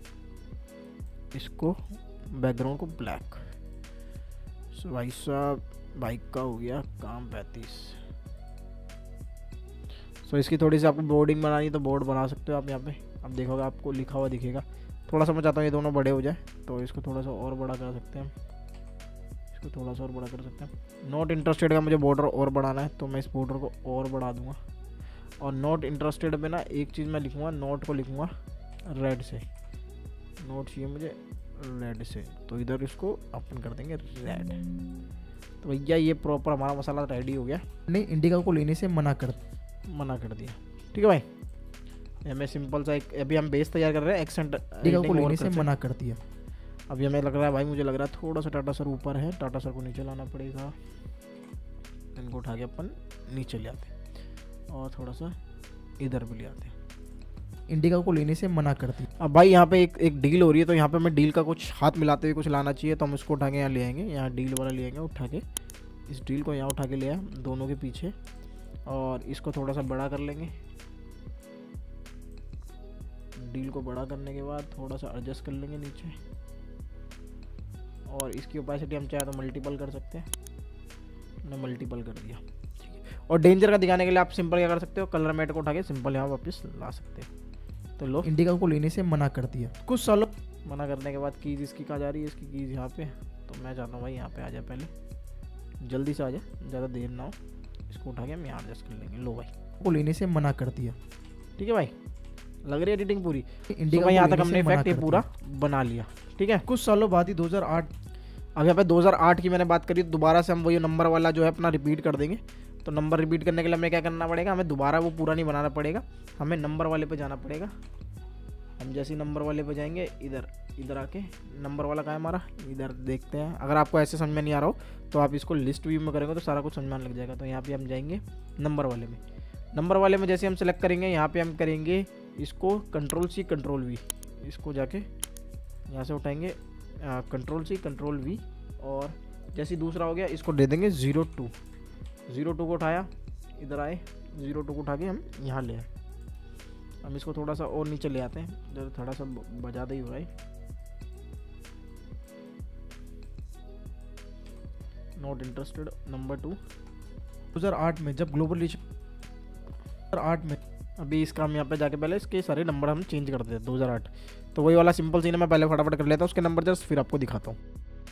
इसको बैकग्राउंड को ब्लैक। सो भाई साहब बाइक का हो गया काम पैंतीस। सो इसकी थोड़ी सी आपको बोर्डिंग बनानी तो बोर्ड बना सकते हो आप। यहाँ पे अब देखोगे आपको लिखा हुआ दिखेगा। थोड़ा सा मैं चाहता हूँ ये दोनों बड़े हो जाए, तो इसको थोड़ा सा और बड़ा कर सकते हैं, इसको थोड़ा सा और बड़ा कर सकते हैं। नॉट इंटरेस्टेड का मुझे बॉर्डर और बढ़ाना है, तो मैं इस बॉर्डर को और बढ़ा दूंगा। और नॉट इंटरेस्टेड में ना एक चीज़ मैं लिखूँगा, नोट को लिखूँगा रेड से, नोट चाहिए मुझे रेड से, तो इधर इसको अपन कर देंगे रेड। तो भैया ये प्रॉपर हमारा मसाला रेडी हो गया। ने इंडिका को लेने से मना कर मना कर दिया। ठीक है भाई, हमें सिंपल सा एक अभी हम बेस तैयार कर रहे हैं, एक्सेंट इंडिका को लेने से मना कर दिया। अभी हमें लग रहा है भाई, मुझे लग रहा है थोड़ा सा टाटा सर ऊपर है, टाटा सर को नीचे लाना पड़ेगा। इनको उठा के अपन नीचे ले आते हैं और थोड़ा सा इधर भी ले आते हैं। इंडिका को लेने से मना कर दिया। अब भाई यहाँ पे एक एक डील हो रही है, तो यहाँ पे हमें डील का कुछ हाथ मिलाते हुए कुछ लाना चाहिए, तो हम इसको उठा के यहाँ ले आएंगे। यहाँ डील वाला ले आएंगे उठा के, इस डील को यहाँ उठा के ले आए दोनों के पीछे, और इसको थोड़ा सा बड़ा कर लेंगे। डील को बड़ा करने के बाद थोड़ा सा एडजस्ट कर लेंगे नीचे, और इसकी ओपेसिटी हम चाहे तो मल्टीपल कर सकते हैं। मैंने मल्टीपल कर दिया, ठीक है। और डेंजर का दिखाने के लिए आप सिंपल क्या कर सकते हो, कलर मैट को उठा के सिंपल यहाँ वापस ला सकते हो। तो लो, इंडिका को लेने से मना कर दिया। कुछ सालों मना करने के बाद कीज़ इसकी कहाँ जा रही है, इसकी कीज़ यहाँ पे। तो मैं चाहता हूँ भाई यहाँ पे आ जाए, पहले जल्दी से आ जाए, ज़्यादा देर ना हो। इसको उठा के हम यहाँ एडजस्ट कर लेंगे। लो भाई, को लेने से मना कर दिया, ठीक है भाई। लग रही है एडिटिंग पूरी। इंडिका यहाँ तक हमने इफेक्ट ये पूरा बना लिया, ठीक है। कुछ सालों बाद ही दो हज़ार आठ, अब यहाँ पे दो हज़ार आठ की मैंने बात करी, दोबारा से हम वही नंबर वाला जो है अपना रिपीट कर देंगे। तो नंबर रिपीट करने के लिए हमें क्या करना पड़ेगा, हमें दोबारा वो पूरा नहीं बनाना पड़ेगा, हमें नंबर वाले पे जाना पड़ेगा। हम जैसे ही नंबर वाले पे जाएंगे, इधर इधर आके नंबर वाला कहाँ है हमारा, इधर देखते हैं। अगर आपको ऐसे समझ में नहीं आ रहा हो तो आप इसको लिस्ट व्यू में करेंगे तो सारा कुछ समझ में लग जाएगा। तो यहाँ पे हम जाएंगे नंबर वाले में। नंबर वाले में जैसे हम सेलेक्ट करेंगे, यहाँ पे हम करेंगे इसको कंट्रोल सी कंट्रोल वी, इसको जाके यहाँ से उठाएंगे कंट्रोल सी कंट्रोल वी, और जैसे दूसरा हो गया इसको दे देंगे ज़ीरो टू। ज़ीरो टू को उठाया, इधर आए, ज़ीरो टू को उठा के हम यहाँ ले आए। हम इसको थोड़ा सा और नीचे ले आते हैं, जब थोड़ा सा ज़्यादा ही हो रहा है। Not interested, number two. दो हज़ार आठ में जब ग्लोबल रीच, दो हज़ार आठ में, अभी इसका हम यहाँ पे जाके पहले इसके सारे नंबर हम चेंज कर देते हैं। दो हज़ार आठ तो वही वाला सिंपल सीन है, मैं पहले फटाफट कर लेता हूँ उसके नंबर जस्ट, फिर आपको दिखाता हूँ।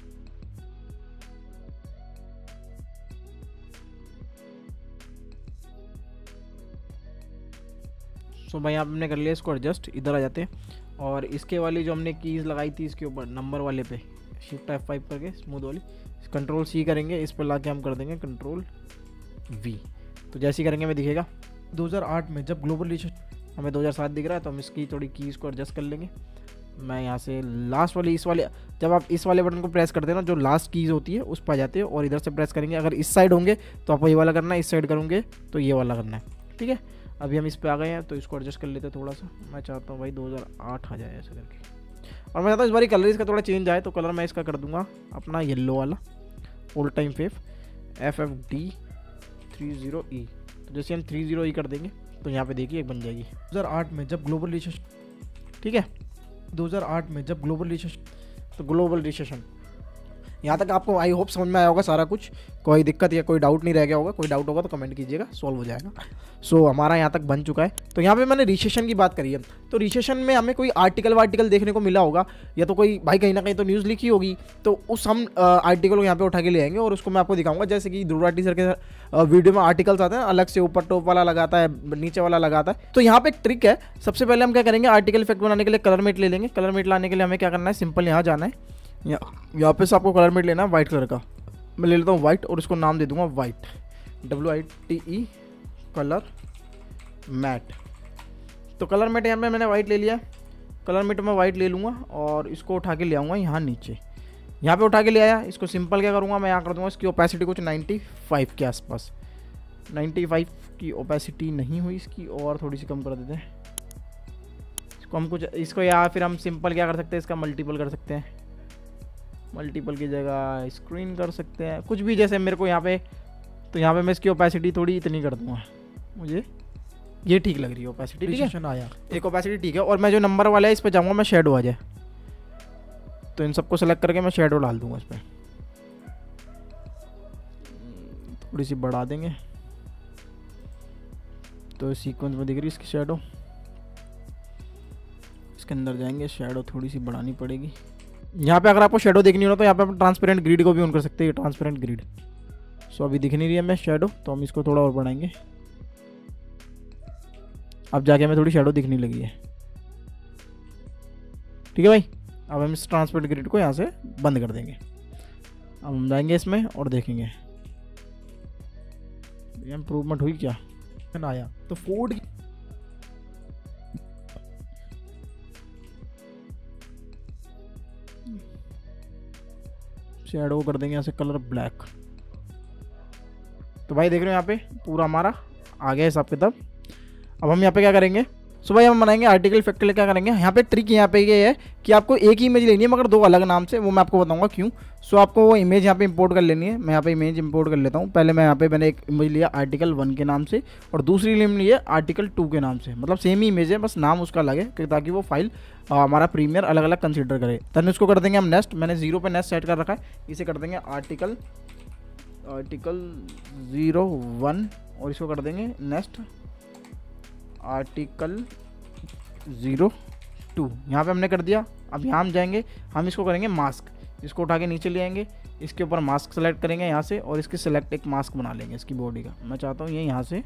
सो भाई यहाँ पे हमने कर लिया इसको एडजस्ट, इधर आ जाते हैं। और इसके वाली जो हमने कीज़ लगाई थी इसके ऊपर नंबर वाले पे, शिफ्ट एफ फाइव करके स्मूथ वाली, कंट्रोल सी करेंगे, इस पर ला के हम कर देंगे कंट्रोल वी। तो जैसे ही करेंगे हमें दिखेगा। दो हज़ार आठ में जब ग्लोबल रीच, हमें दो हज़ार सात दिख रहा है, तो हम इसकी थोड़ी कीज़ को एडजस्ट कर लेंगे। मैं यहाँ से लास्ट वाली, इस वाले, जब आप इस वाले बटन को प्रेस करते हैं ना, जो लास्ट कीज़ होती है उस पर आ जाते हो, और इधर से प्रेस करेंगे। अगर इस साइड होंगे तो आपको ये वाला करना है, इस साइड करोगे तो ये वाला करना है, ठीक है। अभी हम इस पे आ गए हैं, तो इसको एडजस्ट कर लेते हैं थोड़ा सा। मैं चाहता हूँ भाई दो हज़ार आठ आ जाए ऐसे करके, और मैं चाहता हूँ इस बार कलर इसका थोड़ा चेंज आए। तो कलर मैं इसका कर दूंगा अपना येलो वाला, all time fav, F F D three zero E. तो जैसे हम थ्री ज़ीरो ई कर देंगे तो यहाँ पे देखिए एक बन जाएगी। दो हज़ार आठ में जब ग्लोबल रिसेशन, ठीक है, दो हज़ार आठ में जब ग्लोबल रिसेशन, तो ग्लोबल रिसेशन यहाँ तक आपको आई होप समझ में आया होगा सारा कुछ, कोई दिक्कत या कोई डाउट नहीं रह गया होगा। कोई डाउट होगा तो कमेंट कीजिएगा, सॉल्व हो जाएगा। सो so, हमारा यहाँ तक बन चुका है। तो यहाँ पे मैंने रिसेशन की बात करी है, तो रिसेशन में हमें कोई आर्टिकल वार्टिकल देखने को मिला होगा, या तो कोई भाई कहीं ना कहीं तो न्यूज़ लिखी होगी, तो उस हम आर्टिकल को यहाँ पे उठा के ले आएंगे और उसको मैं आपको दिखाऊंगा। जैसे कि ध्रुव राठी सर के वीडियो में आर्टिकल्स आते हैं, अलग से ऊपर टॉप वाला लगाता है, नीचे वाला लगाता है। तो यहाँ पे एक ट्रिक है, सबसे पहले हम क्या करेंगे, आर्टिकल इफेक्ट बनाने के लिए कलर मेट ले लेंगे। कलर मेट लाने के लिए हमें क्या करना है, सिंपल यहाँ जाना है, यहाँ पे से आपको कलर मेट लेना है वाइट कलर का। मैं ले लेता हूँ वाइट और इसको नाम दे दूंगा white, W I T E, colour matte. तो कलर मैट यहाँ पे मैंने वाइट ले लिया। कलर मैट में वाइट ले लूँगा और इसको उठा के ले आऊँगा यहाँ नीचे। यहाँ पे उठा के ले आया, इसको सिंपल क्या करूँगा, मैं यहाँ कर दूँगा इसकी ओपेसिटी कुछ नाइन्टी फाइव के आसपास। नाइन्टी फाइव की ओपेसिटी नहीं हुई इसकी, और थोड़ी सी कम कर देते हैं इसको हम कुछ, इसको या फिर हम सिंपल क्या कर सकते हैं, इसका मल्टीपल कर सकते हैं। मल्टीपल की जगह स्क्रीन कर सकते हैं, कुछ भी जैसे मेरे को यहाँ पे। तो यहाँ पे मैं इसकी ओपेसिटी थोड़ी इतनी कर दूँगा, मुझे ये ठीक लग रही है ओपेसिटी, ठीक है। आया एक ओपेसिटी ठीक है। और मैं जो नंबर वाला है इस पर जाऊँगा, मैं शेडो आ जाए, तो इन सबको सेलेक्ट करके मैं शेडो डाल दूँगा इस पर, थोड़ी सी बढ़ा देंगे तो सीक्वेंस में दिख रही है इसकी शेडो। इसके अंदर जाएंगे, शेडो थोड़ी सी बढ़ानी पड़ेगी। यहाँ पे अगर आपको शेडो देखनी हो तो यहाँ पे आप ट्रांसपेरेंट ग्रिड को भी ऑन कर सकते हैं, ट्रांसपेरेंट ग्रिड। सो अभी दिख नहीं रही है मैं शेडो, तो हम इसको थोड़ा और बढ़ाएंगे। अब जाके हमें थोड़ी शेडो दिखने लगी है, ठीक है भाई। अब हम इस ट्रांसपेरेंट ग्रिड को यहाँ से बंद कर देंगे। अब हम जाएंगे इसमें और देखेंगे इम्प्रूवमेंट हुई क्या आया। तो फोर्ड शेडो कर देंगे यहाँ से कलर ब्लैक। तो भाई देख रहे हो यहाँ पे पूरा हमारा आ गया हिसाब किताब। अब हम यहाँ पे क्या करेंगे, सो भाई हम बनाएंगे आर्टिकल इफेक्ट के लिए क्या करेंगे, यहाँ पे ट्रिक यहाँ पे ये है कि आपको एक ही इमेज लेनी है मगर दो अलग नाम से, वो मैं आपको बताऊंगा क्यों। सो आपको वो इमेज यहाँ पे इंपोर्ट कर लेनी है। मैं यहाँ पे इमेज इंपोर्ट कर लेता हूँ। पहले मैं यहाँ पे मैंने एक इमेज लिया आर्टिकल वन के नाम से और दूसरी लिम लिया आर्टिकल टू के नाम से, मतलब सेम ही इमेज है बस नाम उसका अलग है ताकि वो फाइल हमारा प्रीमियर अलग अलग कंसिडर करे। तब उसको कर देंगे हम नेक्स्ट, मैंने जीरो पे नेक्स्ट सेट कर रखा है, इसे कर देंगे आर्टिकल आर्टिकल ज़ीरो वन और इसको कर देंगे नेक्स्ट आर्टिकल ज़ीरो टू। यहाँ पे हमने कर दिया। अब यहाँ हम जाएंगे, हम इसको करेंगे मास्क, इसको उठा के नीचे ले आएंगे, इसके ऊपर मास्क सेलेक्ट करेंगे यहाँ से और इसके सेलेक्ट एक मास्क बना लेंगे इसकी बॉडी का। मैं चाहता हूँ ये यहाँ से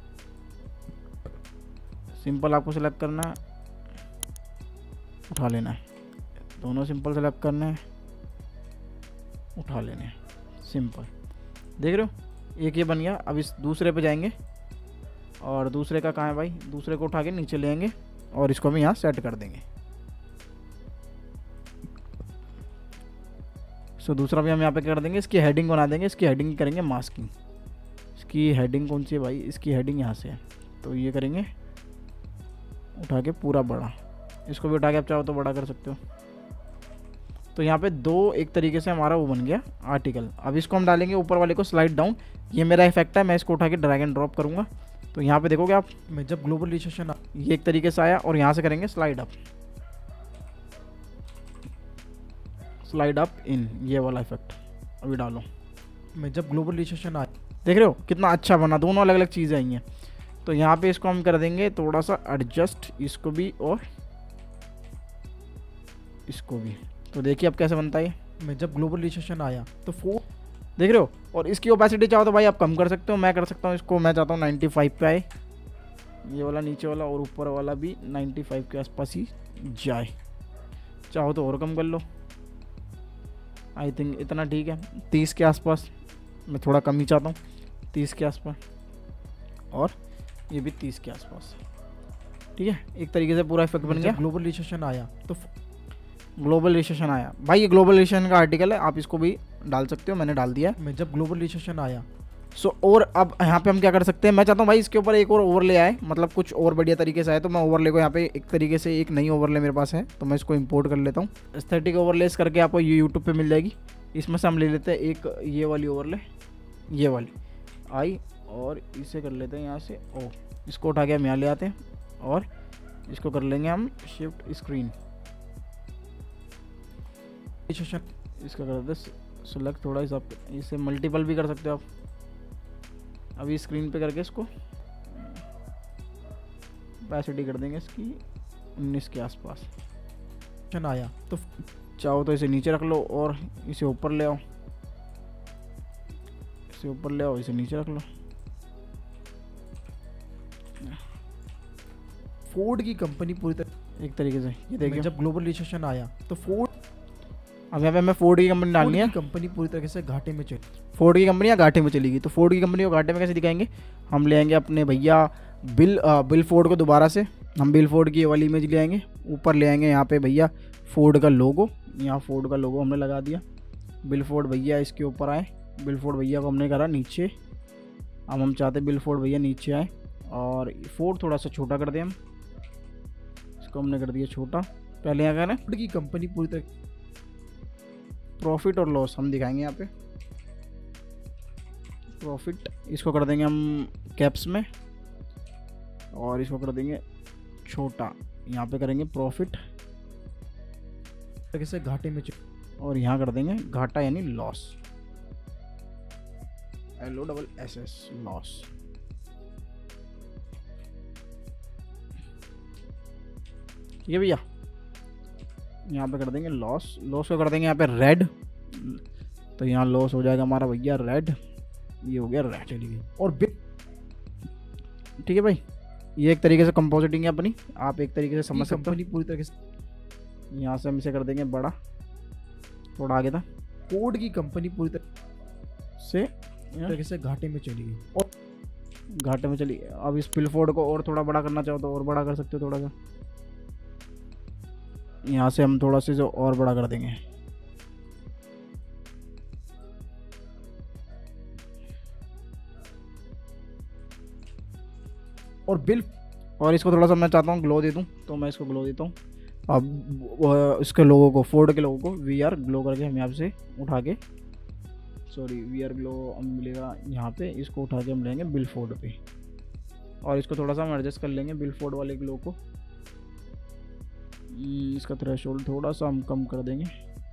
सिंपल आपको सेलेक्ट करना है, उठा लेना है, दोनों सिंपल सेलेक्ट करना है, उठा लेने हैं, सिंपल। देख रहे हो एक ये बन गया। अब इस दूसरे पे जाएंगे और दूसरे का कहाँ है भाई, दूसरे को उठा के नीचे ले आएंगे और इसको भी यहाँ सेट कर देंगे। सो दूसरा भी हम यहाँ पे कर देंगे, इसकी हेडिंग बना देंगे, इसकी हेडिंग करेंगे मास्किंग। इसकी हेडिंग कौन सी है भाई, इसकी हेडिंग यहाँ से है तो ये करेंगे उठा के पूरा बड़ा, इसको भी उठा के आप चाहो तो बड़ा कर सकते हो। तो यहाँ पे दो एक तरीके से हमारा वो बन गया आर्टिकल। अब इसको हम डालेंगे ऊपर वाले को स्लाइड डाउन, ये मेरा इफेक्ट है, मैं इसको उठा के ड्रैग एंड ड्रॉप करूँगा तो यहाँ पे देखोगे आप मैं जब ग्लोबल रिसेशन ये एक तरीके से आया और यहाँ से करेंगे slide up, slide up in, ये वाला इफेक्ट अभी डालो। मैं जब ग्लोबल रिसेशन आया देख रहे हो कितना अच्छा बना, दोनों अलग अलग चीज़ें आई हैं। तो यहाँ पे इसको हम कर देंगे थोड़ा सा एडजस्ट, इसको भी और इसको भी। तो देखिए अब कैसे बनता है। मैं जब ग्लोबल रिसेशन आया तो फोर देख रहे हो, और इसकी ओपेसिटी चाहो तो भाई आप कम कर सकते हो, मैं कर सकता हूँ इसको, मैं चाहता हूँ नाइन्टी फाइव पे आए, ये वाला नीचे वाला और ऊपर वाला भी नाइन्टी फाइव के आसपास ही जाए। चाहो तो और कम कर लो, आई थिंक इतना ठीक है, तीस के आसपास, मैं थोड़ा कम ही चाहता हूँ, तीस के आसपास, और ये भी तीस के आसपास। ठीक है, एक तरीके से पूरा इफेक्ट बन गया। ग्लोबल रिसेशन आया तो ग्लोबल रिसेशन आया भाई, ये ग्लोबल रिसेशन का आर्टिकल है, आप इसको भी डाल सकते हो, मैंने डाल दिया है। मैं जब ग्लोबल रिसेशन आया सो और अब यहाँ पे हम क्या कर सकते हैं, मैं चाहता हूँ भाई इसके ऊपर एक और ओवरले आए, मतलब कुछ और बढ़िया तरीके से आए। तो मैं ओवरले को यहाँ पे एक तरीके से एक नई ओवरले मेरे पास है तो मैं इसको इंपोर्ट कर लेता हूँ। एस्थेटिक ओवरलेस करके आपको ये यूट्यूब पे मिल जाएगी। इसमें से हम ले लेते हैं एक ये वाली ओवरले, ये वाली आई, और इसे कर लेते हैं यहाँ से ओ, इसको उठा के हम यहाँ ले आते हैं और इसको कर लेंगे हम शिफ्ट स्क्रीन, इसका कर देते सेलेक्ट थोड़ा सा, इसे मल्टीपल भी कर सकते हो आप। अभी स्क्रीन पे करके इसको कैपेसिटी कर देंगे इसकी उन्नीस के आसपास आया। तो चाहो तो इसे नीचे रख लो और इसे ऊपर ले आओ, इसे ऊपर ले आओ, इसे नीचे रख लो। फोर्ड की कंपनी पूरी तरह एक तरीके से ये देखिए जब ग्लोबल रिसेशन आया तो फोर्ड, अब यहाँ पे हमें फोर्ड की कंपनी डालनी है। कंपनी पूरी तरीके से घाटे में चली, फोर्ड की कंपनी या घाटे में चलेगी। तो फोर्ड की कंपनी को घाटे में कैसे दिखाएंगे, हम ले आएंगे अपने भैया बिल आ, बिल फोर्ड को, दोबारा से हम बिल फोर्ड की ये वाली इमेज ले आएंगे, ऊपर ले आएंगे यहाँ पे भैया फोर्ड का लोगो, यहाँ फोर्ड का लोगो हमने लगा दिया, बिल फोर्ड भैया इसके ऊपर आए, बिल फोर्ड भैया को हमने करा नीचे। अब हम चाहते बिल फोर्ड भैया नीचे आए और फोर्ड थोड़ा सा छोटा कर दें हम, इसको हमने कर दिया छोटा। पहले यहाँ करें फोर्ड की कंपनी पूरी तरह प्रॉफिट और लॉस हम दिखाएंगे यहाँ पे, प्रॉफिट इसको कर देंगे हम कैप्स में और इसको कर देंगे छोटा, यहाँ पे करेंगे प्रॉफिट कैसे घाटे में, और यहाँ कर देंगे घाटा यानी loss, L O double S S loss. ठीक है भैया, यहाँ पे कर देंगे लॉस, लॉस को कर देंगे यहाँ पे रेड, तो यहाँ लॉस हो जाएगा हमारा भैया रेड, ये हो गया रेड चली गई। और ठीक है भाई, ये एक तरीके से कंपोजिटिंग है अपनी, आप एक तरीके से समझ सकते हो। पूरी तरीके से यहाँ से हम इसे कर देंगे बड़ा, थोड़ा आगे था। कोड की कंपनी पूरी तरह से तरीके से घाटे में चली गई, और घाटे में चली गई। अब इस बिलफोर्ड को और थोड़ा बड़ा करना चाहो तो और बड़ा कर सकते हो, थोड़ा सा यहाँ से हम थोड़ा सा जो और बड़ा कर देंगे। और बिल और इसको थोड़ा सा मैं चाहता हूँ ग्लो दे दूँ, तो मैं इसको ग्लो देता हूँ। अब इसके लोगों को, फोर्ड के लोगों को वी आर ग्लो करके हम यहाँ से उठा के, सॉरी वी आर ग्लो हम मिलेगा यहाँ पे, इसको उठा के हम लेंगे बिल फोर्ड पे, और इसको थोड़ा सा हम एडजस्ट कर लेंगे बिल फोर्ड वाले ग्लो को। इसका थ्रेशोल्ड थोड़ा सा हम कम कर देंगे,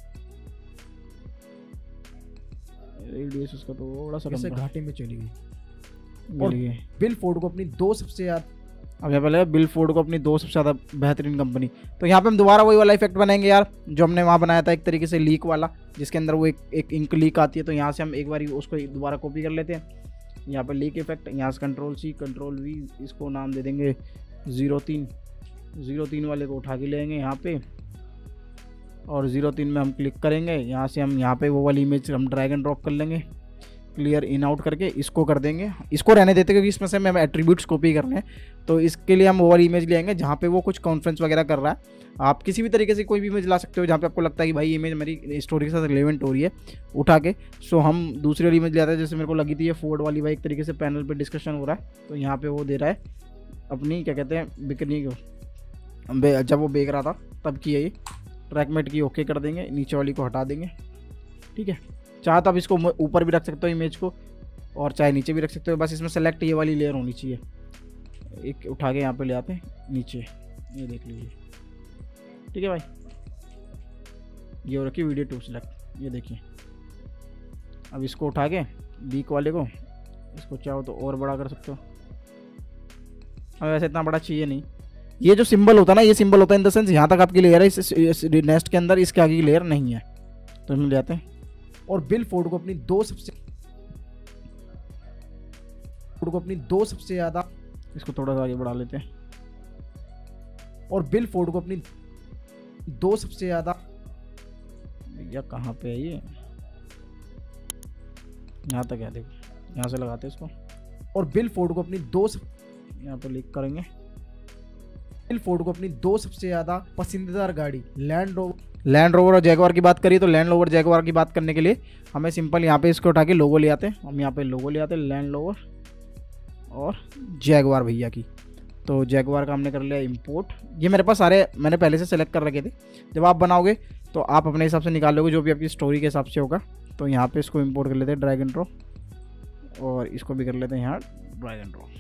रेडियस उसका थोड़ा सा कम, घाटे में चली गई। और बिल फोर्ड को अपनी दो सबसे ज़्यादा, अब यहाँ पे बिल फोर्ड को अपनी दो सबसे ज़्यादा बेहतरीन कंपनी, तो यहाँ पे हम दोबारा वही वाला इफेक्ट बनाएंगे यार जो हमने वहाँ बनाया था, एक तरीके से लीक वाला, जिसके अंदर वो एक एक इंक लीक आती है। तो यहाँ से हम एक बार उसको दोबारा कॉपी कर लेते हैं, यहाँ पे लीक इफेक्ट, यहाँ से कंट्रोल सी कंट्रोल वी, इसको नाम दे देंगे ज़ीरो तीन, ज़ीरो तीन वाले को उठा के लेंगे यहाँ पे, और ज़ीरो तीन में हम क्लिक करेंगे। यहाँ से हम यहाँ पे वो वाली इमेज हम ड्रैग एंड ड्रॉप कर लेंगे, क्लियर इन आउट करके इसको कर देंगे, इसको रहने देते क्योंकि इसमें से हमें एट्रीब्यूट्स कॉपी करने हैं। तो इसके लिए हम वो वाली इमेज लेंगे जहाँ पे वो कुछ कॉन्फ्रेंस वगैरह कर रहा है। आप किसी भी तरीके से कोई भी इमेज ला सकते हो जहाँ पे आपको लगता है कि भाई इमेज मेरी स्टोरी के साथ रिलेवेंट हो रही है, उठा के। सो हम दूसरी वाली इमेज ले आते हैं, जैसे मेरे को लगी थी ये फोर्ड वाली, भाई एक तरीके से पैनल पर डिस्कशन हो रहा है, तो यहाँ पर वो दे रहा है अपनी क्या कहते हैं बिकनी को, जब वो बेच रहा था तब की है ये, ट्रैकमेट की ओके कर देंगे, नीचे वाली को हटा देंगे। ठीक है, चाहे तो आप इसको ऊपर भी रख सकते हो इमेज को, और चाहे नीचे भी रख सकते हो, बस इसमें सेलेक्ट ये वाली लेयर होनी चाहिए। एक उठा के यहाँ पे ले आते हैं नीचे, ये देख लीजिए। ठीक है भाई, ये हो रखी वीडियो टू सेलेक्ट, ये देखिए। अब इसको उठा के लीक वाले को, इसको चाहो तो और बड़ा कर सकते हो, अब वैसे इतना बड़ा चाहिए नहीं। ये जो सिंबल होता है ना, ये सिंबल होता है इन द सेंस यहाँ तक आपकी लेयर है, इस, इस नेस्ट के अंदर इसके आगे की लेयर नहीं है, तो हम ले आते हैं। और बिल फोर्ड को अपनी दो सबसे फोर्ड को अपनी दो सबसे ज़्यादा, इसको थोड़ा सा आगे बढ़ा लेते हैं, और बिल फोर्ड को अपनी दो सबसे ज़्यादा, भैया कहाँ पे है ये, यहाँ तक है, देखो यहाँ से लगाते हैं इसको। और बिल फोर्ड को अपनी दो, यहाँ पे लिख करेंगे, बिल फोर्ड को अपनी दो सबसे ज़्यादा पसंदीदा गाड़ी लैंड रोवर, लैंड रोवर और जैगवार की बात करिए तो लैंड रोवर जैगवार की बात करने के लिए हमें सिंपल यहाँ पे इसको उठा के लोगो ले आते हैं। हम यहाँ पे लोगो ले आते हैं लैंड रोवर और जैगवार भैया की। तो जैगवार का हमने कर लिया इंपोर्ट, ये मेरे पास सारे मैंने पहले से सेलेक्ट कर रखे थे। जब आप बनाओगे तो आप अपने हिसाब से निकाल लोगे जो भी आपकी स्टोरी के हिसाब से होगा। तो यहाँ पे इसको इंपोर्ट कर लेते हैं ड्रैग एंड ड्रॉप, और इसको भी कर लेते हैं यहाँ ड्रैग एंड ड्रॉप।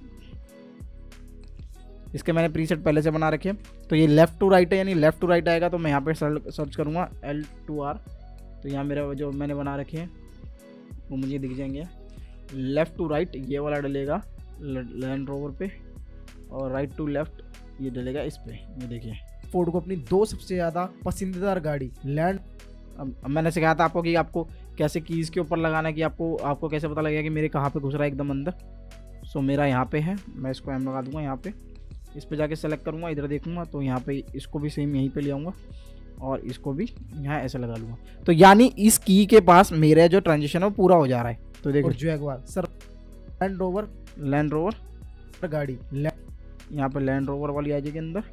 इसके मैंने प्रीसेट पहले से बना रखे हैं। तो ये लेफ़्ट टू राइट है, यानी लेफ़्ट टू राइट आएगा तो मैं यहाँ पे सर्च करूँगा एल टू आर, तो यहाँ मेरा जो मैंने बना रखे हैं वो मुझे दिख जाएंगे। लेफ़्ट टू राइट ये वाला डलेगा लैंड रोवर पे, और राइट टू लेफ़्ट ये डलेगा इस पे। ये देखिए, फोर्ड को अपनी दो सबसे ज़्यादा पसंदीदा गाड़ी लैंड, अब मैंने सिखाया था आपको कि आपको कैसे कीज़ के ऊपर लगाना है, कि आपको आपको कैसे पता लगेगा कि मेरे कहाँ पे घुस रहा है एकदम अंदर। सो मेरा यहाँ पे है, मैं इसको एम लगा दूंगा यहाँ पे, इस पे जाके सेलेक्ट करूँगा, इधर देखूँगा तो यहाँ पे इसको भी सेम यहीं पे ले आऊँगा और इसको भी यहाँ ऐसे लगा लूँगा। तो यानी इस की के पास मेरा जो ट्रांजिशन है वो पूरा हो जा रहा है। तो देखो Jaguar sir Land Rover Land Rover गाड़ी, यहाँ पे लैंड रोवर वाली आ जाएगी अंदर,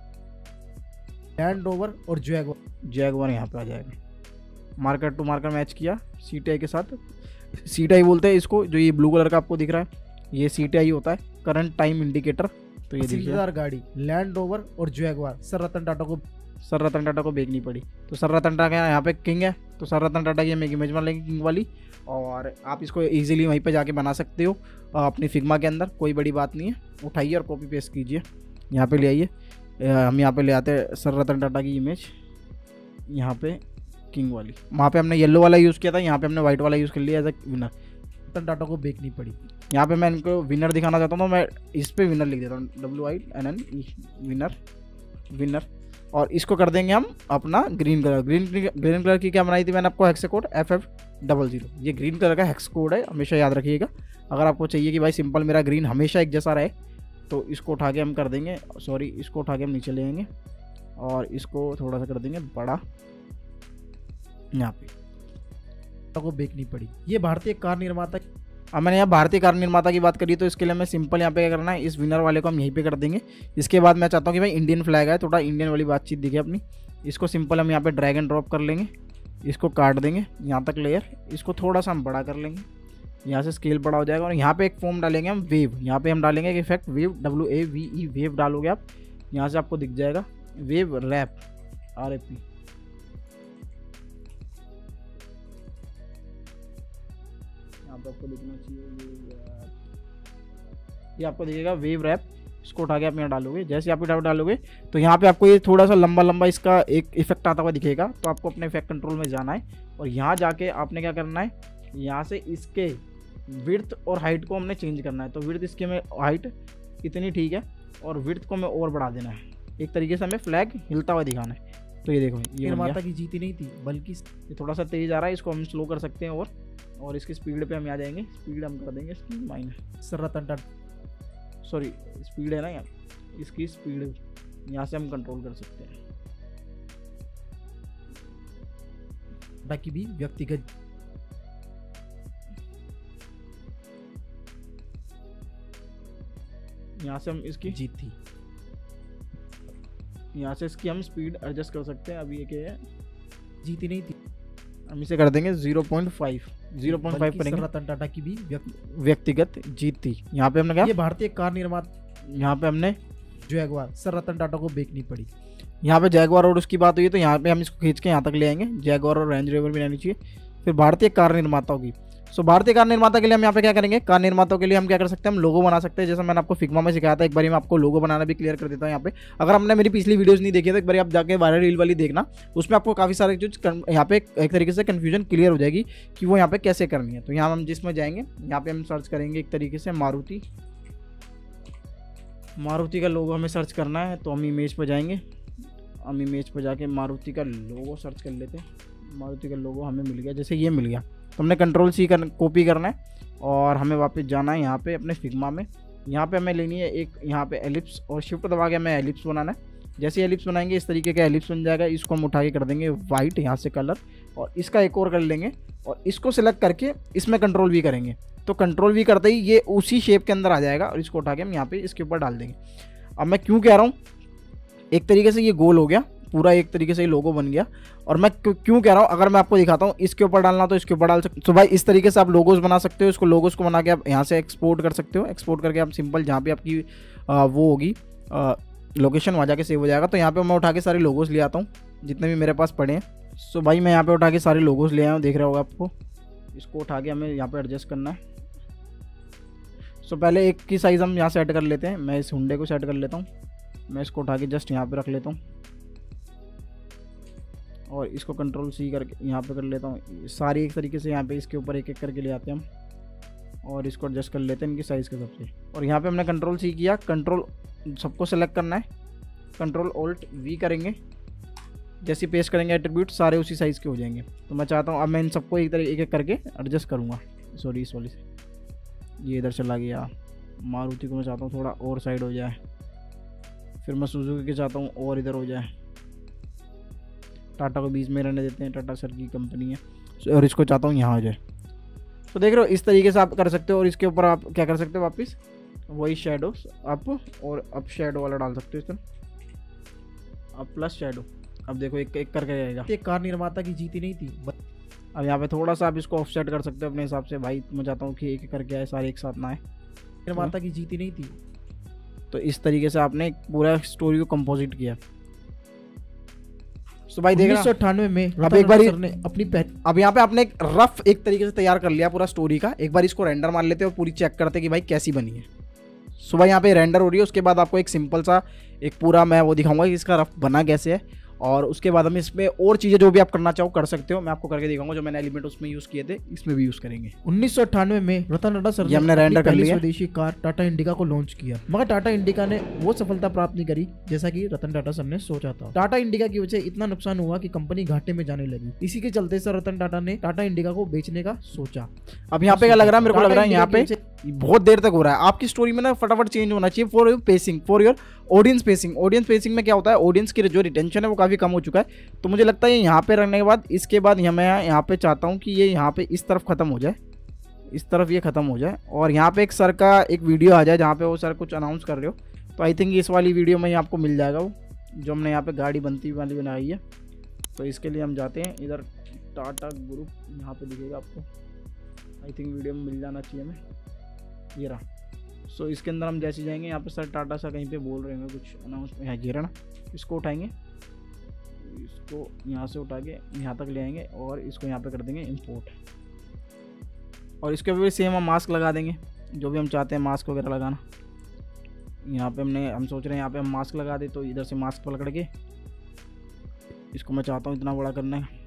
लैंड रोवर और जैगवार जैगवार यहाँ पे आ जाएगा। मार्कर टू मार्कर मैच किया सी टी आई के साथ, सी टी आई बोलते हैं इसको, जो ये ब्लू कलर का आपको दिख रहा है ये सी टी आई होता है, करंट टाइम इंडिकेटर। तो ये देखिए गाड़ी लैंड रोवर और जैगवार, सर रतन टाटा को सर रतन टाटा को बेचनी पड़ी। तो सर रतन टाटा यहाँ पे किंग है, तो सर रतन टाटा की हम एक इमेज बना लेंगे किंग वाली, और आप इसको इजीली वहीं पे जाके बना सकते हो अपनी फिग्मा के अंदर, कोई बड़ी बात नहीं है। उठाइए और कॉपी पेस्ट कीजिए, यहाँ पे ले आइए। हम यहाँ पे ले आते हैं सर रतन टाटा की इमेज, यहाँ पे किंग वाली, वहाँ पे हमने येलो वाला यूज़ किया था, यहाँ पे हमने व्हाइट वाला यूज़ कर लिया as a winner. Ratan Tata को बेचनी पड़ी, यहाँ पे मैं इनको विनर दिखाना चाहता हूँ तो मैं इस पे विनर लिख देता हूँ, W I N N winner winner. और इसको कर देंगे हम अपना green colour. Green green colour की क्या बनाई थी मैंने आपको, hex code F F double zero, ये ग्रीन कलर का हेक्स कोड है, हमेशा याद रखिएगा। अगर आपको चाहिए कि भाई सिंपल मेरा ग्रीन हमेशा एक जैसा रहे तो इसको उठा के हम कर देंगे, सॉरी इसको उठा के हम नीचे ले आएंगे और इसको थोड़ा सा कर देंगे बड़ा, यहाँ पे को बेचनी पड़ी। ये भारतीय कार निर्माता, अब मैंने यहाँ भारतीय कार निर्माता की बात करी तो इसके लिए मैं सिंपल यहाँ पे क्या करना है, इस विनर वाले को हम यहीं पे कर देंगे। इसके बाद मैं चाहता हूँ कि भाई इंडियन फ्लैग है, थोड़ा इंडियन वाली बातचीत दिखे अपनी, इसको सिंपल हम यहाँ पे ड्रैग एंड ड्रॉप कर लेंगे, इसको काट देंगे यहाँ तक लेयर, इसको थोड़ा सा हम बड़ा कर लेंगे, यहाँ से स्केल बड़ा हो जाएगा और यहाँ पे एक फॉर्म डालेंगे हम वेव। यहाँ पे हम डालेंगे एक effect wave, W A V E wave डालोगे आप, यहाँ से आपको दिख जाएगा wave wrap R A P. यहाँ पे आपको दिखना चाहिए ये आपको दिखेगा वेव रैप। इसको उठा के आप यहाँ डालोगे, जैसे आप यहाँ डालोगे तो यहाँ पे आपको ये थोड़ा सा लंबा लंबा इसका एक इफेक्ट आता हुआ दिखेगा। तो आपको अपने इफेक्ट कंट्रोल में जाना है और यहाँ जाके आपने क्या करना है, यहाँ से इसके विड्थ और हाइट को हमने चेंज करना है। तो विड्थ इसके में हाइट इतनी ठीक है और विड्थ को हमें और बढ़ा देना है। एक तरीके से हमें फ्लैग हिलता हुआ दिखाना है। तो ये देखो ये माता की जीती नहीं थी बल्कि ये थोड़ा सा तेज आ रहा है, इसको हम स्लो कर सकते हैं और और इसकी स्पीड पे हम आ जाएंगे। स्पीड हम कर देंगे इसकी माइनस सरतन सॉरी स्पीड है ना यहाँ, इसकी स्पीड यहाँ से हम कंट्रोल कर सकते हैं। बाकी भी व्यक्तिगत यहाँ से हम इसकी जीत थी, यहाँ से इसकी हम स्पीड एडजस्ट कर सकते हैं। अभी ये क्या है, जीती नहीं थी, हम इसे कर देंगे zero point five zero point five करेंगे। रतन टाटा की भी व्यक्तिगत जीत थी। यहाँ पे हमने क्या, ये भारतीय कार निर्माता, यहाँ पे हमने जैगवार सर रतन टाटा को बेचनी पड़ी। यहाँ पे जैगवार और उसकी बात हुई तो यहाँ पे हम इसको खींच के यहाँ तक ले आएंगे। जैगवार और रेंज रोवर भी रहनी चाहिए। फिर भारतीय कार निर्माता होगी। सो भारतीय कार निर्माता के लिए हम यहाँ पे क्या करेंगे, कार निर्माताओं के लिए हम क्या कर सकते हैं, हम लोगो बना सकते हैं। जैसा मैंने आपको फिग्मा में सिखाया था, एक बार मैं आपको लोगो बनाना भी क्लियर कर देता हूँ। यहाँ पे अगर हमने मेरी पिछली वीडियोस नहीं देखी तो एक बार आप जाके वायरल रील वाली देखना, उसमें आपको काफ़ी सारे चीज यहाँ पे एक तरीके से कन्फ्यूजन क्लियर हो जाएगी कि वो यहाँ पे कैसे करनी है। तो यहाँ हम जिसमें जाएंगे, यहाँ पे हम सर्च करेंगे एक तरीके से मारुति मारुति का लोगो हमें सर्च करना है। तो हम इमेज पर जाएंगे, हम इमेज पर जाके मारुति का लोगो सर्च कर लेते हैं। मारुति का लोगो हमें मिल गया, जैसे ये मिल गया तो हमने कंट्रोल सी कर कॉपी करना है और हमें वापस जाना है यहाँ पे अपने फिग्मा में। यहाँ पे हमें लेनी है एक यहाँ पे एलिप्स और शिफ्ट दबा के हमें एलिप्स बनाना है। जैसे एलिप्स बनाएंगे इस तरीके का एलिप्स बन जाएगा। इसको हम उठा के कर देंगे वाइट यहाँ से कलर, और इसका एक और कर लेंगे और इसको सिलेक्ट करके इसमें कंट्रोल भी करेंगे। तो कंट्रोल भी करते ही ये उसी शेप के अंदर आ जाएगा और इसको उठा के हम यहाँ पे इसके ऊपर डाल देंगे। अब मैं क्यों कह रहा हूँ, एक तरीके से ये गोल हो गया पूरा, एक तरीके से ही लोगो बन गया। और मैं क्यों कह रहा हूँ, अगर मैं आपको दिखाता हूँ इसके ऊपर डालना तो इसके ऊपर डाल सकते हो। तो भाई इस तरीके से आप लोगोस बना सकते हो। इसको लोगोस को बना के आप यहाँ से एक्सपोर्ट कर सकते हो। एक्सपोर्ट करके आप सिंपल जहाँ पे आपकी आ, वो होगी लोकेशन, वहाँ जाके सेव हो जाएगा। तो यहाँ पे मैं उठा के सारे लोगोस ले आता हूँ जितने भी मेरे पास पड़े हैं। सो भाई मैं यहाँ पे उठा के सारे लोगोस ले आया हूँ, देख रहा होगा आपको। इसको उठा के हमें यहाँ पे एडजस्ट करना है। सो पहले एक की साइज़ हम यहाँ सेट कर लेते हैं। मैं इस हुंडे को सेट कर लेता हूँ। मैं इसको उठा के जस्ट यहाँ पे रख लेता हूँ और इसको कंट्रोल सी करके यहाँ पे कर लेता हूँ। सारी एक तरीके से यहाँ पे इसके ऊपर एक एक करके ले आते हैं हम और इसको एडजस्ट कर लेते हैं इनकी साइज़ के हिसाब से। और यहाँ पे हमने कंट्रोल सी किया, कंट्रोल सबको सेलेक्ट करना है, कंट्रोल ऑल्ट वी करेंगे, जैसे पेस्ट करेंगे एट्रीब्यूट सारे उसी साइज़ के हो जाएंगे। तो मैं चाहता हूँ अब मैं इन सबको एक तरीके एक एक करके एडजस्ट करूँगा। सॉरी इस वाली से ये इधर चला गया। मारुति को मैं चाहता हूँ थोड़ा और साइड हो जाए, फिर मैं सुजुकी के चाहता हूँ और इधर हो जाए। टाटा को बीच में रहने देते हैं, टाटा सर की कंपनी है। और इसको चाहता हूँ यहाँ हो जाए। तो देख रहे हो इस तरीके से आप कर सकते हो। और इसके ऊपर आप क्या कर सकते हो, वापस वही शेडो अप और अप शेडो वाला डाल सकते हो इस तरह, अप प्लस शेडो। अब देखो एक एक करके जाएगा। ये कार निर्माता की जीती नहीं थी। अब यहाँ पे थोड़ा सा आप इसको ऑफ सेट कर सकते हो अपने हिसाब से। भाई मैं चाहता हूँ कि एक एक करके आए, सारे एक साथ ना आए। निर्माता की जीती नहीं थी। तो इस तरीके से आपने पूरा स्टोरी को कंपोजिट किया। तो भाई देख उन्नीस सौ अट्ठानवे में अब एक बार ने अपनी अब यहाँ पे आपने एक रफ एक तरीके से तैयार कर लिया पूरा स्टोरी का। एक बार इसको रेंडर मार लेते हैं और पूरी चेक करते हैं कि भाई कैसी बनी है। सो भाई यहाँ पे रेंडर हो रही है। उसके बाद आपको एक सिंपल सा एक पूरा मैं वो दिखाऊंगा कि इसका रफ बना कैसे है। और उसके बाद हम इसमें और चीज़ें जो भी आप करना चाहो कर सकते हो। मैं आपको करके दिखाऊंगा जो मैंने एलिमेंट उसमें यूज़ किए थे, इसमें भी यूज़ करेंगे। उन्नीस सौ अट्ठानवे में रतन टाटा सर ने हमने रेंडर कर लिया स्वदेशी कार टाटा इंडिका को लॉन्च किया, मगर टाटा इंडिका ने वो सफलता प्राप्त नहीं करी जैसा कि रतन टाटा सर ने सोचा था। टाटा इंडिका की वजह से इतना नुकसान हुआ कि कंपनी घाटे में जाने लगी। इसी के चलते सर रतन टाटा ने टाटा इंडिका को बेचने का सोचा। अब यहाँ पे क्या लग रहा है, मेरे को लग रहा है यहाँ पे बहुत देर तक हो रहा है। आपकी स्टोरी में ना फटाफट चेंज होना चाहिए for your pacing, for your audience pacing. Audience pacing में क्या होता है, ऑडियंस की जो रिटेंशन है वो काफ़ी कम हो चुका है। तो मुझे लगता है यहाँ पे रखने के बाद इसके बाद मैं यहाँ पे चाहता हूँ कि ये यहाँ पे इस तरफ ख़त्म हो जाए, इस तरफ ये ख़त्म हो जाए और यहाँ पे एक सर का एक वीडियो आ जाए जहाँ पे वो सर कुछ अनाउंस कर रहे हो। तो आई थिंक इस वाली वीडियो में आपको मिल जाएगा वो जो हमने यहाँ पे गाड़ी बनती वाली बनाई है। तो इसके लिए हम जाते हैं इधर टाटा ग्रुप, यहाँ पे दिखेगा आपको। आई थिंक वीडियो में मिल जाना चाहिए हमें, ये रहा। सो so, इसके अंदर हम जैसे जाएंगे यहाँ पे सर टाटा सा कहीं पे बोल रहे हैं कुछ अनाउंसमेंट, यहाँ ये रहा ना, इसको उठाएंगे, इसको यहाँ से उठा के यहाँ तक ले आएंगे और इसको यहाँ पे कर देंगे इंपोर्ट। और इसके ऊपर भी सेम हम मास्क लगा देंगे, जो भी हम चाहते हैं मास्क वगैरह लगाना। यहाँ पे हमने हम सोच रहे हैं यहाँ पे हम मास्क लगा दे, तो इधर से मास्क पकड़ के इसको मैं चाहता हूँ इतना बड़ा करना है।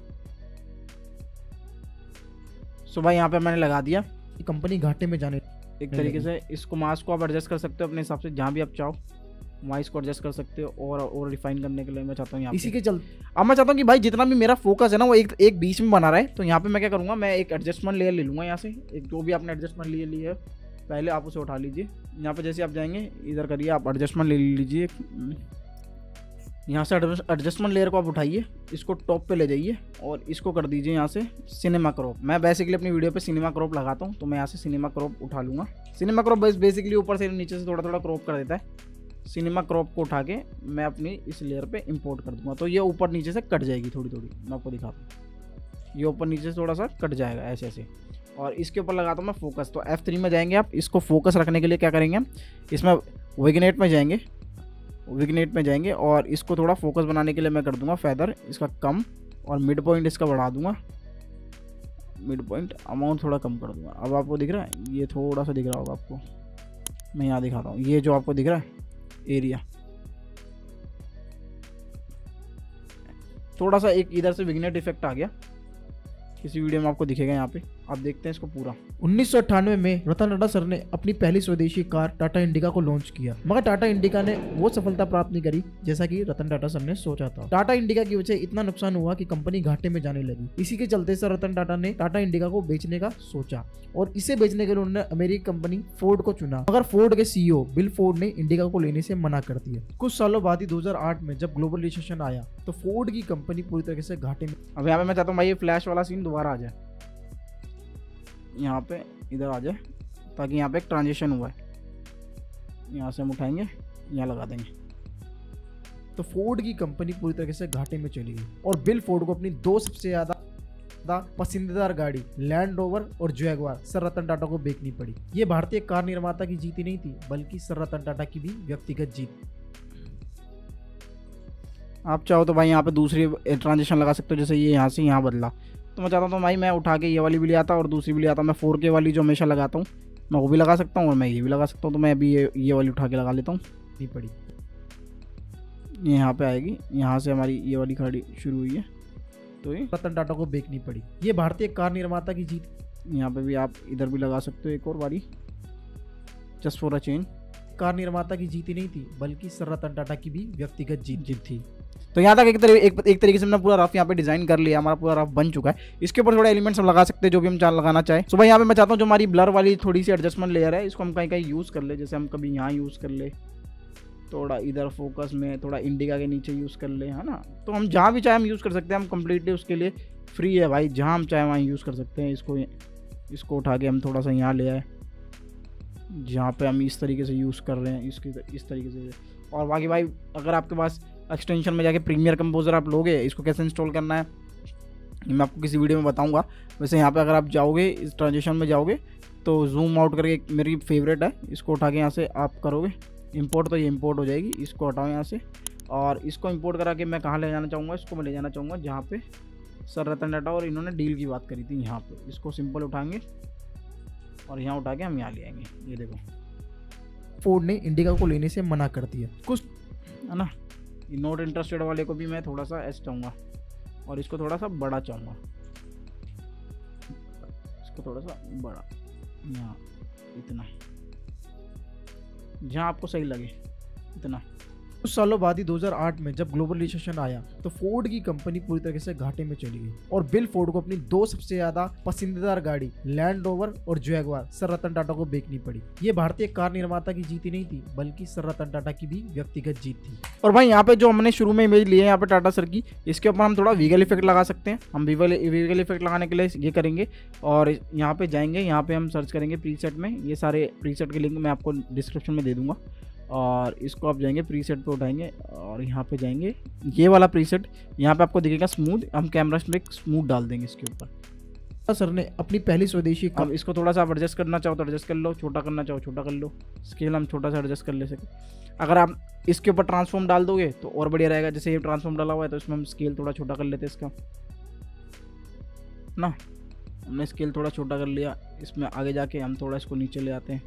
सो भाई यहाँ पे मैंने लगा दिया। कंपनी घाटे में जाने एक तरीके से इसको मास्क को आप एडजस्ट कर सकते हो अपने हिसाब से, जहाँ भी आप चाहो वहाँ इसको एडजस्ट कर सकते हो। और और रिफाइन करने के लिए मैं चाहता हूँ यहाँ इसी के चल अब मैं चाहता हूँ कि भाई जितना भी मेरा फोकस है ना वो एक एक बीच में बना रहा है। तो यहाँ पे मैं क्या करूँगा, मैं एक एडजस्टमेंट लेयर ले लूँगा यहाँ से, एक जो भी आपने एडजस्टमेंट लेयर ली है पहले आप उसे उठा लीजिए। यहाँ पे जैसे आप जाएंगे इधर करिए, आप एडजस्टमेंट ले लीजिए, यहाँ से एडजस्टमेंट लेयर को आप उठाइए, इसको टॉप पे ले जाइए और इसको कर दीजिए यहाँ से सिनेमा क्रॉप। मैं बेसिकली अपनी वीडियो पे सिनेमा क्रॉप लगाता हूँ, तो मैं यहाँ से सिनेमा क्रॉप उठा लूँगा। सिनेमा क्रॉप बस बेसिकली ऊपर से नीचे से थोड़ा थोड़ा क्रॉप कर देता है। सिनेमा क्रॉप को उठा के मैं अपनी इस लेयर पे इंपोर्ट कर दूँगा, तो ये ऊपर नीचे से कट जाएगी थोड़ी थोड़ी। मैं आपको दिखाता हूँ, ये ऊपर नीचे से थोड़ा सा कट जाएगा ऐसे ऐसे। और इसके ऊपर लगाता हूँ मैं फोकस। तो एफ थ्री में जाएंगे आप, इसको फोकस रखने के लिए क्या करेंगे, इसमें विग्नेट में जाएंगे, विग्नेट में जाएंगे और इसको थोड़ा फोकस बनाने के लिए मैं कर दूंगा फेदर इसका कम, और मिड पॉइंट इसका बढ़ा दूंगा, मिड पॉइंट अमाउंट थोड़ा कम कर दूंगा। अब आपको दिख रहा है, ये थोड़ा सा दिख रहा होगा आपको, मैं यहाँ दिखाता हूँ, ये जो आपको दिख रहा है एरिया, थोड़ा सा एक इधर से विग्नेट इफेक्ट आ गया, किसी वीडियो में आपको दिखेगा यहाँ पे, आप देखते हैं इसको पूरा। उन्नीस सौ अट्ठानवे में रतन टाटा सर ने अपनी पहली स्वदेशी कार टाटा इंडिका को लॉन्च किया, मगर टाटा इंडिका ने वो सफलता प्राप्त नहीं करी जैसा कि रतन टाटा सर ने सोचा था। टाटा इंडिका की वजह से इतना नुकसान हुआ कि कंपनी घाटे में जाने लगी। इसी के चलते सर रतन टाटा ने टाटा इंडिका को बेचने का सोचा और इसे बेचने के लिए उन्होंने अमेरिकी कंपनी फोर्ड को चुना, मगर फोर्ड के सीईओ बिल फोर्ड ने इंडिका को लेने से मना कर दिया। कुछ सालों बाद ही दो हज़ार आठ में जब ग्लोबल रिसेशन आया तो फोर्ड की कंपनी पूरी तरीके से घाटे में। अब यहाँ पे मैं चाहता हूँ भाई ये फ्लैश वाला सीन दोबारा आ जाए, यहाँ पे इधर आ जाए, ताकि यहाँ पे एक ट्रांजिशन हुआ है, यहाँ से हम उठाएंगे यहाँ लगा देंगे। तो फोर्ड की कंपनी पूरी तरीके से घाटे में चली गई और बिल फोर्ड को अपनी दो सबसे ज्यादा पसंदीदा गाड़ी लैंड रोवर और जैगवार सर रतन टाटा को बेचनी पड़ी। ये भारतीय कार निर्माता की जीत ही नहीं थी, बल्कि सर रतन टाटा की भी व्यक्तिगत जीत। आप चाहो तो भाई यहाँ पे दूसरी ट्रांजिशन लगा सकते हो, जैसे ये यहाँ से यहाँ बदला, तो मैं चाहता हूँ भाई मैं उठा के ये वाली भी ले आता और दूसरी भी ले आता। मैं फोर के वाली जो हमेशा लगाता हूँ मैं वो भी लगा सकता हूँ और मैं ये भी लगा सकता हूँ। तो मैं अभी ये ये वाली उठा के लगा लेता हूँ, नहीं पड़ी, ये यहाँ पे आएगी, यहाँ से हमारी ये वाली गाड़ी शुरू हुई है, तो ये रतन टाटा को बेचनी पड़ी। ये भारतीय कार निर्माता की जीत। यहाँ पे भी आप इधर भी लगा सकते हो एक और बारी, just for a change. Car निर्माता की जीत ही नहीं थी, बल्कि सर रतन टाटा की भी व्यक्तिगत जीत जीत थी। तो यहाँ तक एक तरीके एक, एक तरीके से हमने पूरा रफ यहाँ पे डिजाइन कर लिया, हमारा पूरा रफ बन चुका है। इसके ऊपर थोड़े एलिमेंट्स हम लगा सकते हैं जो भी हम चाह लगाना चाहे। तो भाई यहाँ पे मैं चाहता हूँ जो हमारी ब्लर वाली थोड़ी सी एडजस्टमेंट लेयर है, इसको हम कहीं कहीं यूज़ कर ले, जैसे हम कभी यहाँ यूज़ कर ले, थोड़ा इधर फोकस में, थोड़ा इंडिका के नीचे यूज़ कर ले, है ना। तो हम जहाँ भी चाहे हम यूज़ कर सकते हैं, हम कम्प्लीटली उसके लिए फ्री है भाई, जहाँ हम चाहे वहाँ यूज़ कर सकते हैं। इसको इसको उठा के हम थोड़ा सा यहाँ ले आए, जहाँ पे हम इस तरीके से यूज़ कर रहे हैं, इसकी इस तरीके से। और बाकी भाई अगर आपके पास एक्सटेंशन में जाके प्रीमियर कंपोजर आप लोगे, इसको कैसे इंस्टॉल करना है मैं आपको किसी वीडियो में बताऊंगा। वैसे यहाँ पे अगर आप जाओगे इस ट्रांजिशन में जाओगे तो जूम आउट करके मेरी फेवरेट है, इसको उठा के यहाँ से आप करोगे इंपोर्ट, तो ये इंपोर्ट हो जाएगी। इसको हटाओ यहाँ से और इसको इंपोर्ट करा के मैं कहाँ ले जाना चाहूँगा, इसको मैं ले जाना चाहूँगा जहाँ पे सर रतन टाटा और इन्होंने डील की बात करी थी, यहाँ पे। इसको सिंपल उठाएंगे और यहाँ उठा के हम यहाँ ले आएंगे। ये देखो फोर्ड ने इंडिका को लेने से मना कर दिया कुछ, है ना। नॉट इंटरेस्टेड वाले को भी मैं थोड़ा सा ऐसा चाहूँगा और इसको थोड़ा सा बड़ा चाहूँगा, इसको थोड़ा सा बड़ा, यहाँ इतना, जहाँ आपको सही लगे इतना। कुछ सालों बाद ही दो हज़ार आठ में जब ग्लोबल रिसेशन आया तो फोर्ड की कंपनी पूरी तरीके से घाटे में चली गई और बिल फोर्ड को अपनी दो सबसे ज्यादा पसंदीदा गाड़ी लैंड रोवर और जैगवार सर रतन टाटा को बेचनी पड़ी। ये भारतीय कार निर्माता की जीत ही नहीं थी, बल्कि सर रतन टाटा की भी व्यक्तिगत जीत थी। और भाई यहाँ पे जो हमने शुरू में इमेज ली है यहाँ पे टाटा सर की, इसके ऊपर हम थोड़ा वीगल इफेक्ट लगा सकते हैं। हम वीगल वीगल इफेक्ट लगाने के लिए ये करेंगे और यहाँ पे जाएंगे, यहाँ पे हम सर्च करेंगे प्रीसेट में। ये सारे प्रीसेट के लिंक मैं आपको डिस्क्रिप्शन में दे दूंगा और इसको आप जाएंगे प्रीसेट पे उठाएंगे और यहाँ पे जाएंगे, ये वाला प्रीसेट यहाँ पे आपको दिखेगा स्मूथ। हम कैमरा में स्मूथ डाल देंगे इसके ऊपर, सर ने अपनी पहली स्वदेशी अब इसको थोड़ा सा आप एडजस्ट करना चाहो तो एडजस्ट कर लो, छोटा करना चाहो छोटा कर लो, स्केल हम छोटा सा एडजस्ट कर ले सके। अगर आप इसके ऊपर ट्रांसफॉर्म डाल दोगे तो और बढ़िया रहेगा। जैसे ये ट्रांसफॉर्म डाला हुआ है तो इसमें हम स्केल थोड़ा छोटा कर लेते हैं इसका ना। हमने स्केल थोड़ा छोटा कर लिया, इसमें आगे जाके हम थोड़ा इसको नीचे ले आते हैं,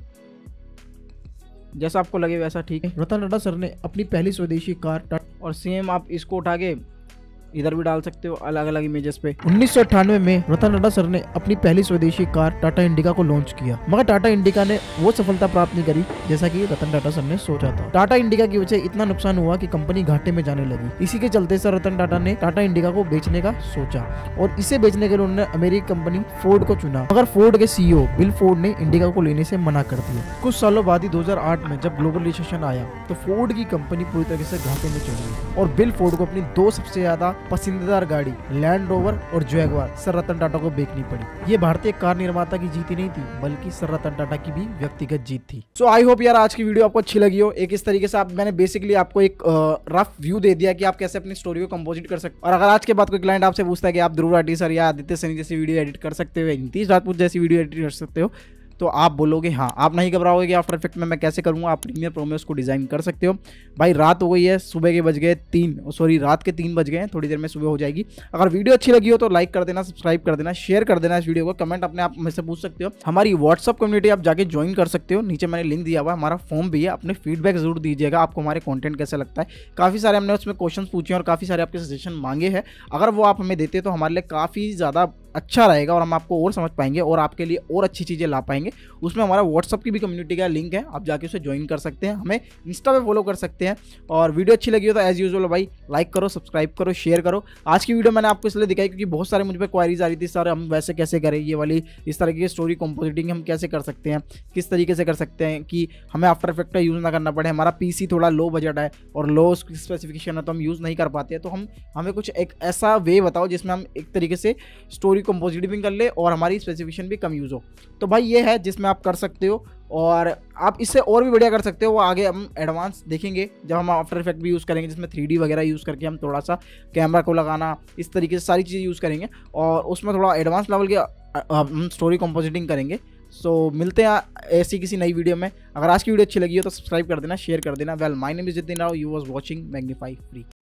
जैसा आपको लगे वैसा ठीक है। रतन टाटा सर ने अपनी पहली स्वदेशी कार टाटा और सेम आप इसको उठा के इधर भी डाल सकते हो अलग अलग इमेजेस पे। उन्नीस सौ अट्ठानवे में रतन टाटा सर ने अपनी पहली स्वदेशी कार टाटा इंडिका को लॉन्च किया, मगर टाटा इंडिका ने वो सफलता प्राप्त नहीं करी जैसा कि रतन टाटा सर ने सोचा था। टाटा इंडिका की वजह से इतना नुकसान हुआ कि कंपनी घाटे में जाने लगी। इसी के चलते सर रतन टाटा ने टाटा इंडिका को बेचने का सोचा और इसे बेचने के लिए उन्होंने अमेरिकी कंपनी फोर्ड को चुना, मगर फोर्ड के सीईओ बिल फोर्ड ने इंडिका को लेने से मना कर दिया। कुछ सालों बाद ही दो हज़ार आठ में जब ग्लोबल रिसेशन आया तो फोर्ड की कंपनी पूरी तरीके से घाटे में चली गई और बिल फोर्ड को अपनी दो सबसे ज्यादा पसंदीदा गाड़ी लैंड रोवर और जैगवार सर रतन टाटा को बेचनी पड़ी। ये भारतीय कार निर्माता की जीत ही नहीं थी बल्कि सर रतन टाटा की भी व्यक्तिगत जीत थी। सो आई होप यार आज की वीडियो आपको अच्छी लगी हो। एक इस तरीके से आप मैंने बेसिकली आपको एक रफ व्यू दे दिया कि आप कैसे अपनी स्टोरी को कंपोजिट कर सकते हो। और अगर आज के बाद कोई क्लाइंट आपसे पूछता है कि आप ध्रुव राठी सर या आदित्य सैनी जैसी वीडियो एडिट कर सकते हो, नीतीश राजपूत जैसी वीडियो एडिट कर सकते हो, तो आप बोलोगे हाँ। आप नहीं घबराओगे कि आफ्टर इफेक्ट में मैं कैसे करूँगा, आप प्रीमियर प्रो में उसको डिज़ाइन कर सकते हो। भाई रात हो गई है, सुबह के बज गए तीन सॉरी रात के तीन बज गए हैं, थोड़ी देर में सुबह हो जाएगी। अगर वीडियो अच्छी लगी हो तो लाइक कर देना, सब्सक्राइब कर देना, शेयर कर देना इस वीडियो को, कमेंट अपने आप में से पूछ सकते हो। हमारी व्हाट्सअप कम्युनिटी आप जाके ज्वाइन कर सकते हो, नीचे मैंने लिंक दिया हुआ है, हमारा फॉर्म भी है। अपने फीडबैक जरूर दीजिएगा, आपको हमारे कॉन्टेंट कैसे लगता है। काफ़ी सारे हमने उसमें क्वेश्चन पूछे और काफ़ी सारे आपके सजेशन मांगे हैं। अगर वो आप हमें देते तो हमारे लिए काफ़ी ज़्यादा अच्छा रहेगा और हम आपको और समझ पाएंगे और आपके लिए और अच्छी चीज़ें ला पाएंगे। उसमें हमारा व्हाट्सअप की भी कम्युनिटी का लिंक है, आप जाके उसे ज्वाइन कर सकते हैं, हमें इंस्टा पे फॉलो कर सकते हैं। और वीडियो अच्छी लगी हो तो एज यूजुअल भाई लाइक करो, सब्सक्राइब करो, शेयर करो। आज की वीडियो मैंने आपको इसलिए दिखाई क्योंकि बहुत सारे मुझ पर क्वारीज आ रही थी, सर हम वैसे कैसे करें, ये वाली इस तरह की स्टोरी कंपोजिटिंग हम कैसे कर सकते हैं, किस तरीके से कर सकते हैं कि हमें आफ्टर इफेक्ट का यूज़ ना करना पड़े। हमारा पीसी थोड़ा लो बजट है और लो स्पेसिफिकेशन है तो हम यूज़ नहीं कर पाते हैं, तो हम हमें कुछ एक ऐसा वे बताओ जिसमें हम एक तरीके से स्टोरी कंपोजिटिंग कर और हमारी स्पेसिफिकेशन भी कम यूज़ हो। तो भाई ये है जिसमें आप कर सकते हो और आप इससे और भी बढ़िया कर सकते हो। वो आगे हम एडवांस देखेंगे जब हम आफ्टर इफेक्ट भी यूज़ करेंगे, जिसमें थ्री डी वगैरह यूज़ करके हम थोड़ा सा कैमरा को लगाना इस तरीके से सारी चीज़ें यूज़ करेंगे और उसमें थोड़ा एडवांस लेवल के हम स्टोरी कंपोजिटिंग करेंगे। सो so, मिलते हैं ऐसी किसी नई वीडियो में। अगर आज की वीडियो अच्छी लगी हो तो सब्सक्राइब कर देना, शेयर कर देना। Well my name is Jitin Rao, you was watching Magnify free.